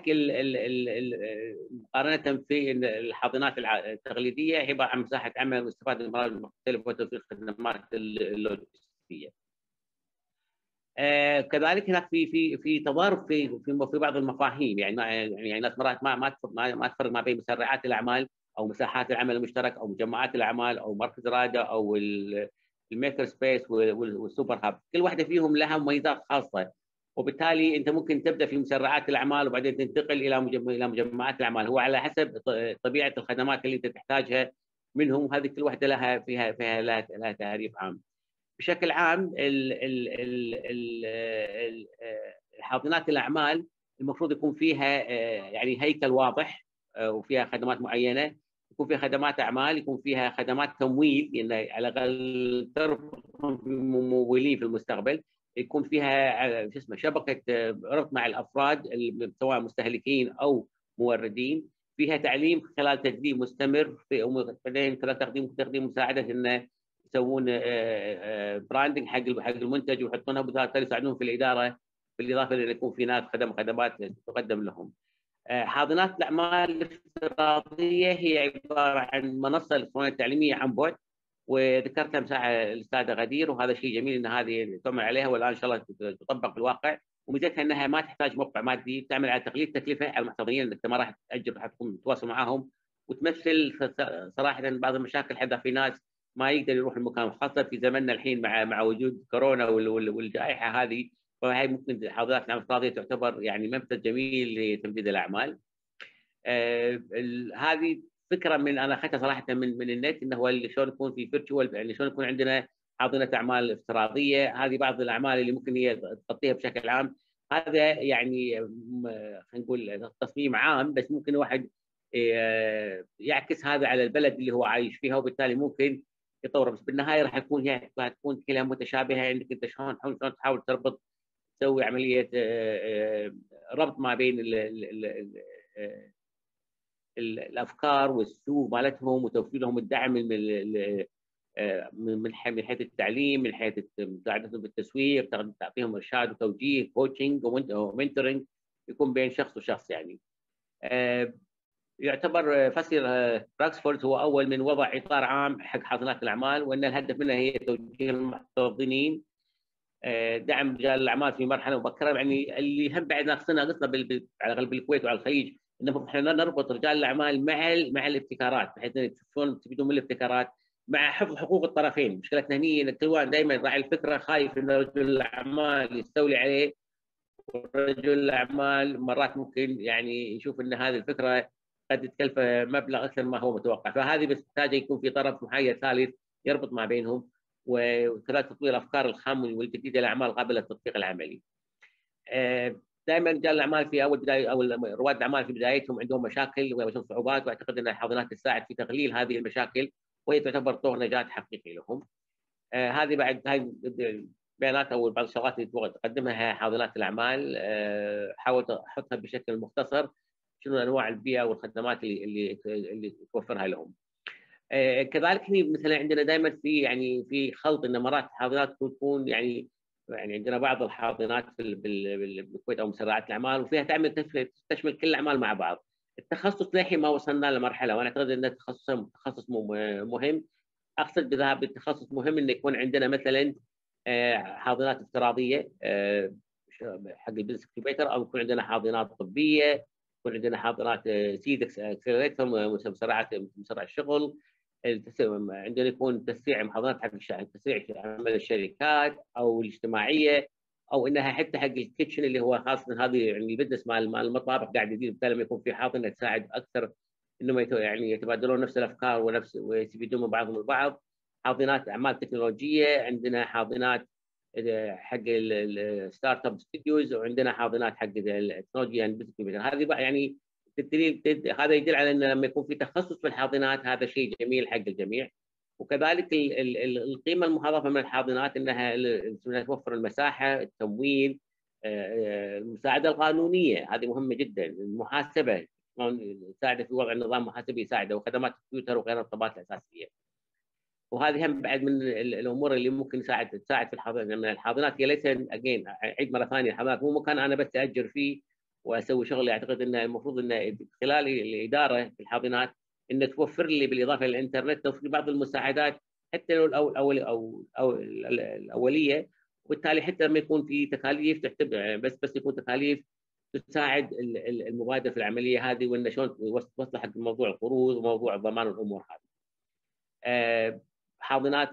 مقارنه في الحاضنات التقليديه هي عباره عن مساحه عمل واستفاده من الموارد المختلفه وتوفير الخدمات اللوجستيه. آه كذلك هناك في في في تضارب في في في بعض المفاهيم، يعني يعني الناس مرات ما ما ما, ما تفرق ما بين مسرعات الاعمال او مساحات العمل المشترك او مجمعات الاعمال او مركز راده او الميكر سبيس والسوبر هاب، كل واحده فيهم لها مميزات خاصه، وبالتالي انت ممكن تبدا في مسرعات الاعمال وبعدين تنتقل الى الى مجمعات الاعمال، هو على حسب طبيعه الخدمات اللي انت تحتاجها منهم، هذه كل واحده لها فيها فيها لها, لها تعريف عام. بشكل عام حاضنات الاعمال المفروض يكون فيها يعني هيكل واضح وفيها خدمات معينه، يكون فيها خدمات اعمال، يكون فيها خدمات تمويل يعني على الاقل تربط بممولين في المستقبل، يكون فيها شو اسمه شبكه ربط مع الافراد سواء مستهلكين او موردين، فيها تعليم خلال تدريب مستمر، في بعدين خلال تقديم تقديم مساعده انه يسوون براندنج حق حق المنتج ويحطونها، وبالتالي يساعدون في الاداره، بالاضافه الى يكون في ناس خدم خدمات تقدم لهم. حاضنات الاعمال الافتراضيه هي عباره عن منصه الالكترونيه التعليميه عن بعد، وذكرتها مساحه الاستاذه غدير، وهذا شيء جميل ان هذه تعمل عليها والان ان شاء الله تطبق بالواقع. وميزتها انها ما تحتاج موقع مادي، تعمل على تقليل تكلفه على المحتضنين، انك ما راح تاجر، راح تكون تتواصل معاهم، وتمثل صراحه بعض المشاكل. حتى في ناس ما يقدر يروح المكان، خاصه في زمننا الحين مع مع وجود كورونا والجائحه هذه، فهي ممكن حاضنات الاعمال الافتراضيه تعتبر يعني منفذ جميل لتنفيذ الاعمال. آه هذه فكره من انا اخذتها صراحه من من النت، انه هو شلون يكون في فيرتشوال، يعني شلون يكون عندنا حاضنه اعمال افتراضيه. هذه بعض الاعمال اللي ممكن هي تغطيها بشكل عام. هذا يعني خلينا نقول تصميم عام، بس ممكن الواحد يعكس هذا على البلد اللي هو عايش فيها، وبالتالي ممكن يطور. بس بالنهايه راح يكون هي راح تكون كلها متشابهه، انك انت شلون شلون تحاول تربط، تسوي عمليه ربط ما بين ال ال ال ال الافكار والسوق مالتهم، وتوفير الدعم من من حيث التعليم، من حيث مساعدتهم بالتسويق، تعطيهم ارشاد وتوجيه، كوتشنج ومنتورنج، يكون بين شخص وشخص. يعني يعتبر فصل راكسفورد هو اول من وضع اطار عام حق حاضنات الاعمال، وان الهدف منها هي توجيه المحتضنين، دعم رجال الاعمال في مرحله مبكره. يعني اللي هم بعد ناقصنا قصنا على الاغلب بالكويت وعلى الخليج، انه احنا نربط رجال الاعمال مع مع الابتكارات، بحيث ان شلون تبدون من الابتكارات مع حفظ حقوق الطرفين. مشكلتنا هني ان كل واحد دائما راعي الفكره خايف ان رجل الاعمال يستولي عليه، ورجل الاعمال مرات ممكن يعني يشوف ان هذه الفكره قد تكلفه مبلغ اكثر ما هو متوقع، فهذه بس محتاجه يكون في طرف محايد ثالث يربط ما بينهم، وخلال تطوير الافكار الخام والجديده للاعمال قابله للتطبيق العملي. دائما رجال الاعمال في اول بدايه او رواد الاعمال في بدايتهم عندهم مشاكل وعندهم صعوبات، واعتقد ان الحاضنات تساعد في تقليل هذه المشاكل، وهي تعتبر طور نجاة حقيقي لهم. هذه بعد هاي البيانات او بعض الشغلات اللي تقدمها حاضنات الاعمال، حاولت احطها بشكل مختصر، شنو انواع البيئه والخدمات اللي اللي اللي توفرها لهم. آه كذلك هنا مثلا عندنا دائما في يعني في خلط، ان مرات حاضنات تكون يعني يعني عندنا بعض الحاضنات في بالكويت او مسرعات الاعمال، وفيها تعمل تشمل كل الاعمال مع بعض. التخصص للحين ما وصلنا لمرحله، وانا اعتقد ان التخصص تخصص مهم. اقصد بذا بالتخصص مهم انه يكون عندنا مثلا آه حاضنات افتراضيه آه حق البزنس انكيوبيتر، او يكون عندنا حاضنات طبيه، يكون عندنا حاضنات سيد اكسلريتر مسرعات مسرع الشغل، عندنا يكون تسريع حاضنات حق تسريع عمل الشركات او الاجتماعيه، او انها حتى حق الكيتشن اللي هو خاصه هذه يعني البزنس مال مال المطابخ قاعد يدير، بالتالي لما يكون في حاضنه تساعد اكثر انهم يعني يتبادلون نفس الافكار ونفس ويستفيدون من بعضهم البعض. حاضنات اعمال تكنولوجيه، عندنا حاضنات حق الستارت اب ستوديوز، وعندنا حاضنات حق التكنولوجيا يعني هذه يعني الدليل هذا يدل على ان لما يكون في تخصص في الحاضنات هذا شيء جميل حق الجميع. وكذلك القيمه المضافه من الحاضنات انها توفر المساحه، التمويل، المساعده القانونيه، هذه مهمه جدا، المحاسبه يساعد في وضع النظام محاسبي يساعده، وخدمات الكمبيوتر وغيرها الطلبات الاساسيه. وهذه هم بعد من الامور اللي ممكن تساعد تساعد في الحاضنات. من الحاضنات هي ليس اجين اعيد مره ثانيه، الحاضنات مو مكان انا بس اجر فيه واسوي شغلي. اعتقد ان المفروض ان خلال الاداره في الحاضنات ان توفر لي بالاضافه للانترنت توفر بعض المساعدات حتى لو الاول او او, أو الاوليه، وبالتالي حتى لما يكون في تكاليف تعتبر بس بس يكون تكاليف تساعد المبادره في العمليه هذه، وان شلون توصل حق موضوع القروض وموضوع ضمان الامور هذه. حاضنات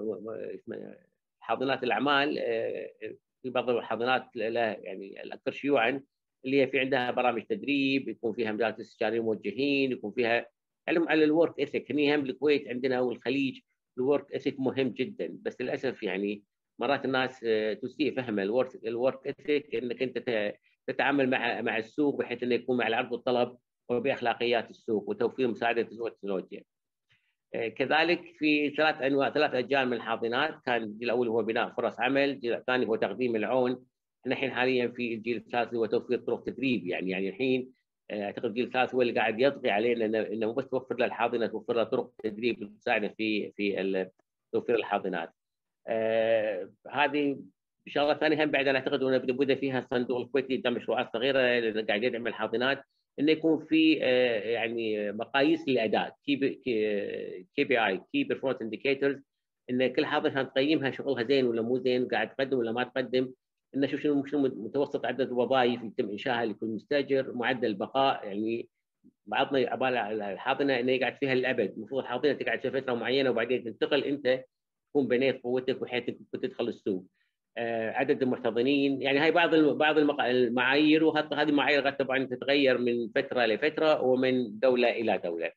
حاضنات الاعمال، في بعض الحاضنات يعني الاكثر شيوعا اللي هي في عندها برامج تدريب، يكون فيها مجالات استشاريين موجهين، يكون فيها علم على الورك اثيك. هني هم بالكويت عندنا والخليج الورك اثيك مهم جدا، بس للاسف يعني مرات الناس تسيء فهم الورك الورك اثيك، انك انت تتعامل مع مع السوق بحيث انه يكون مع العرض والطلب وباخلاقيات السوق وتوفير مساعده التكنولوجيا. كذلك في ثلاث انواع ثلاث اجيال من الحاضنات، كان الجيل الاول هو بناء فرص عمل، الجيل الثاني هو تقديم العون، احنا الحين حاليا في الجيل الثالث هو توفير طرق تدريب. يعني يعني الحين اعتقد الجيل الثالث هو اللي قاعد يطغي علينا انه مو بس توفر له الحاضنه، توفر له طرق تدريب تساعده في في توفير الحاضنات. آه هذه شغله ثانيه هم بعد انا اعتقد انه بدا فيها الصندوق الكويتي قدام مشروعات صغيره اللي قاعد يدعم الحاضنات، انه يكون في يعني مقاييس للاداء كي بي اي كي بيرفورمانس انديكيتورز، ان كل حاضنه عشان تقيمها شغلها زين ولا مو زين، قاعد تقدم ولا ما تقدم، انه شو شنو شنو متوسط عدد الوظائف يتم انشائها لكل مستاجر، معدل البقاء. يعني بعضنا عبالة الحاضنه انه يقعد فيها للابد، المفروض الحاضنه تقعد فيها فتره معينه وبعدين تنتقل انت تكون بنيت قوتك بحيث تدخل السوق. آه عدد المحتضنين، يعني هاي بعض بعض المعايير، وهذه المعايير طبعا تتغير من فتره لفتره ومن دوله الى دوله.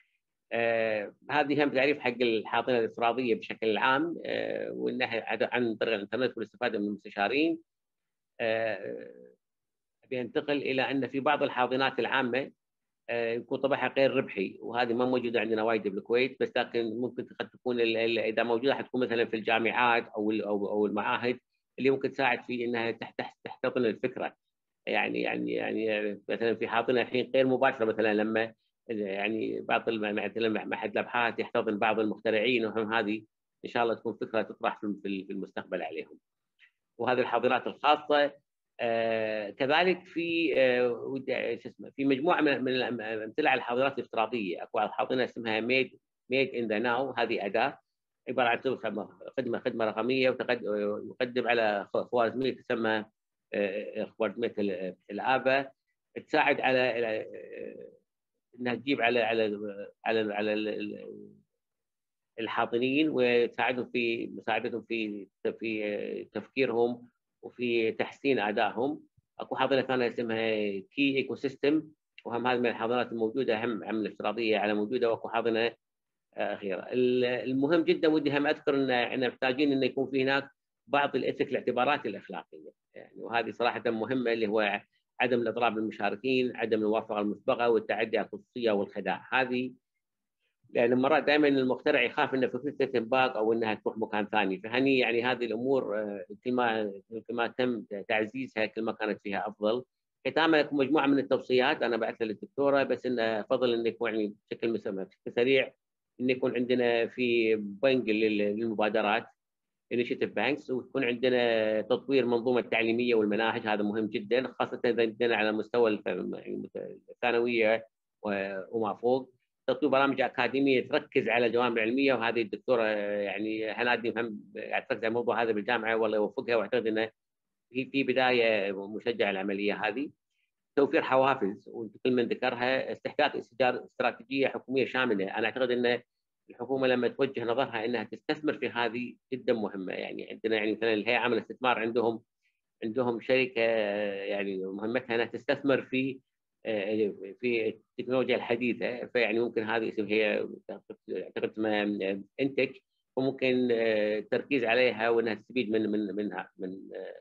آه هذه هم تعريف حق الحاضنه الافتراضيه بشكل عام، آه وانها عن طريق الانترنت والاستفاده من المستشارين. آه بينتقل الى ان في بعض الحاضنات العامه آه يكون طبعها غير ربحي، وهذه ما موجوده عندنا وايد بالكويت، بس لكن ممكن قد تكون اذا موجوده حتكون مثلا في الجامعات او او او المعاهد اللي ممكن تساعد في انها تحتضن الفكره. يعني يعني يعني مثلا في حاضنه الحين غير مباشره، مثلا لما يعني بعض معهد الابحاث يحتضن بعض المخترعين، وهم هذه ان شاء الله تكون فكره تطرح في المستقبل عليهم. وهذه الحاضنات الخاصه آه كذلك في آه شو اسمه في مجموعه من الامثله على الحاضنات الافتراضيه. اكو حاضنه اسمها ميد ميد ان ذا ناو، هذه اداه عباره عن خدمه خدمه رقميه وتقدم على خوارزميه تسمى خوارزميه الابا، تساعد على انها تجيب على على على على الحاضنين وتساعدهم في مساعدتهم في في تفكيرهم وفي تحسين ادائهم. اكو حاضنه ثانيه اسمها كي ايكو سيستم، وهم هذه من الحاضنات الموجوده هم هم الافتراضيه على موجوده، واكو حاضنه اخيره. المهم جدا ودي هم اذكر ان احنا محتاجين انه يكون في هناك بعض الاثك الاعتبارات الاخلاقيه، يعني وهذه صراحه مهمه، اللي هو عدم الاضرار بالمشاركين، عدم الموافقه المسبقه، والتعدي على الخصوصيه والخداع. هذه لان مرات دائما المخترع يخاف ان فكرته تنباق او انها تروح مكان ثاني، فهني يعني هذه الامور كل ما كل ما تم تعزيزها كل ما كانت فيها افضل. ختاما لكم مجموعه من التوصيات انا بعثها للدكتوره، بس انه افضل انه يكون يعني بشكل مسمى بشكل سريع، انه يكون عندنا في بنك للمبادرات initiative banks، ويكون عندنا تطوير منظومه التعليميه والمناهج، هذا مهم جدا خاصه اذا عندنا على مستوى الثانويه وما فوق. تطوير برامج اكاديميه تركز على الجوانب العلميه، وهذه الدكتوره يعني هنادي هم قاعد تركز على الموضوع هذا بالجامعه، والله يوفقها، واعتقد انه في في بدايه مشجعه العمليه هذه. توفير حوافز وكل من ذكرها، استحداث استراتيجيه حكوميه شامله. انا اعتقد ان الحكومه لما توجه نظرها انها تستثمر في هذه جدا مهمه. يعني عندنا يعني مثلا الهيئه عامه الاستثمار عندهم عندهم شركه يعني مهمتها انها تستثمر في في التكنولوجيا الحديثه، فيعني ممكن هذه هي اعتقد اسمها انتك، وممكن التركيز عليها وانها تستفيد من من منها من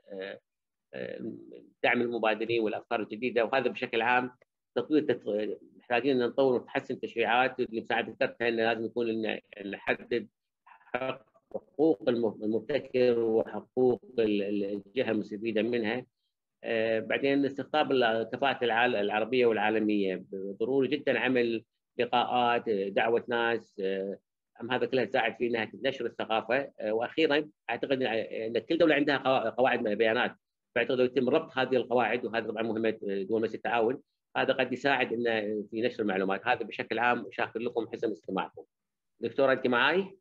دعم المبادرين والافكار الجديده. وهذا بشكل عام تطوير محتاجين ان نطور ونحسن التشريعات اللي مساعد ذكرتها، انه لازم يكون نحدد حقوق المبتكر وحقوق الجهه المستفيده منها. آه بعدين استقطاب كفاءة العربية والعالمية، ضروري جدا عمل لقاءات، دعوة ناس، آه هذا كله تساعد في انها تنشر الثقافة. آه واخيرا اعتقد ان كل دولة عندها قواعد بيانات، فاعتقد يتم ربط هذه القواعد، وهذا طبعا مهمة دول مجلس التعاون، هذا قد يساعد انه في نشر المعلومات. هذا بشكل عام، شاكر لكم حسن استماعكم. دكتورة انت معي؟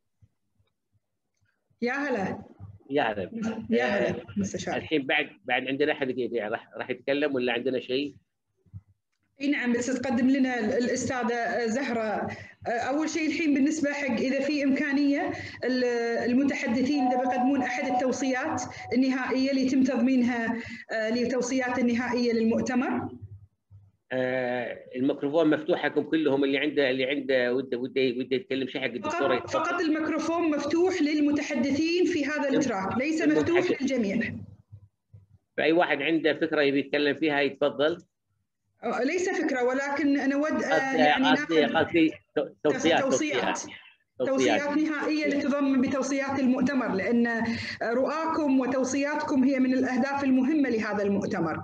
يا هلا يا هلا يا هلا مستشار. الحين بعد بعد عندنا احد راح راح يتكلم ولا عندنا شيء؟ اي نعم، بس تقدم لنا الاستاذه زهره. اول شيء الحين بالنسبه حق اذا في امكانيه المتحدثين اذا بيقدمون احد التوصيات النهائيه اللي يتم تضمينها للتوصيات النهائيه للمؤتمر. آه الميكروفون مفتوح حقكم كلهم، اللي عنده اللي عنده وده وده وده يتكلم شيء حق الدكتوره. فقط, فقط الميكروفون مفتوح للمتحدثين في هذا التراك، ليس مفتوح للجميع. فاي واحد عنده فكره يبي يتكلم فيها يتفضل. ليس فكره، ولكن انا ود يعني ناخذ توصيات توصيات توصيات, توصيات نهائيه لتضمن بتوصيات المؤتمر، لان رؤاكم وتوصياتكم هي من الاهداف المهمه لهذا المؤتمر.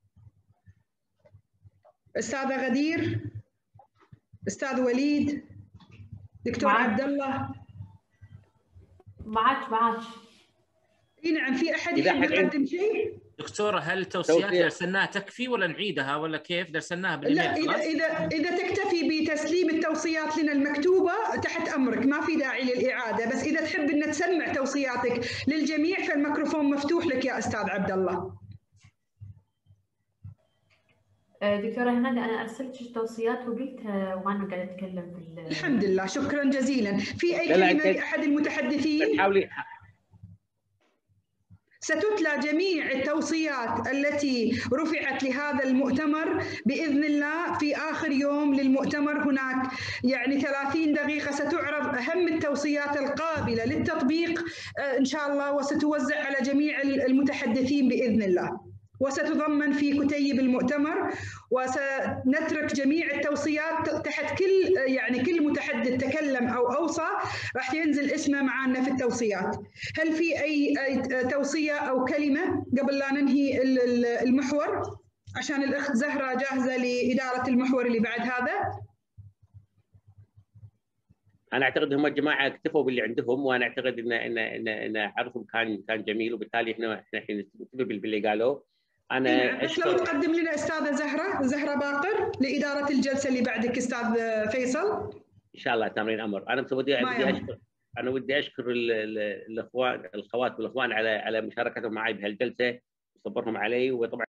استاذه غدير، استاذ وليد، دكتور عبد الله. معك معك اي نعم، في احد يحب يقدم شيء؟ دكتوره هل التوصيات اللي ارسلناها تكفي ولا نعيدها ولا كيف؟ ارسلناها بالايميل. لا اذا اذا اذا تكتفي بتسليم التوصيات لنا المكتوبه تحت امرك، ما في داعي للاعاده، بس اذا تحب ان تسمع توصياتك للجميع فالميكروفون مفتوح لك يا استاذ عبد الله. دكتوره هنادي انا ارسلت التوصيات وقلتها وانا قاعده اتكلم بال الحمد لله، شكرا جزيلا. في اي كلمه احد المتحدثين؟ حاولي. ستتلى جميع التوصيات التي رفعت لهذا المؤتمر بإذن الله في آخر يوم للمؤتمر. هناك يعني ثلاثين دقيقة ستعرض أهم التوصيات القابلة للتطبيق إن شاء الله، وستوزع على جميع المتحدثين بإذن الله، وستضمن في كتيب المؤتمر، وسنترك جميع التوصيات تحت كل يعني كل متحدث تكلم او اوصى راح ينزل اسمه معنا في التوصيات. هل في اي توصيه او كلمه قبل لا ننهي المحور عشان الاخت زهره جاهزه لاداره المحور اللي بعد هذا؟ انا اعتقد هم الجماعه اكتفوا باللي عندهم، وانا اعتقد ان ان ان, إن عرضهم كان كان جميل، وبالتالي احنا احنا الحين نكتفي باللي قالوه. انا بس لو تقدم لنا استاذه زهره زهره باقر لاداره الجلسه اللي بعدك استاذ فيصل. ان شاء الله تمرين امر. انا بس ودي ودي اشكر انا ودي اشكر الاخوان الاخوات والاخوان على على مشاركتهم معي بهالجلسه وصبرهم علي، وطبعا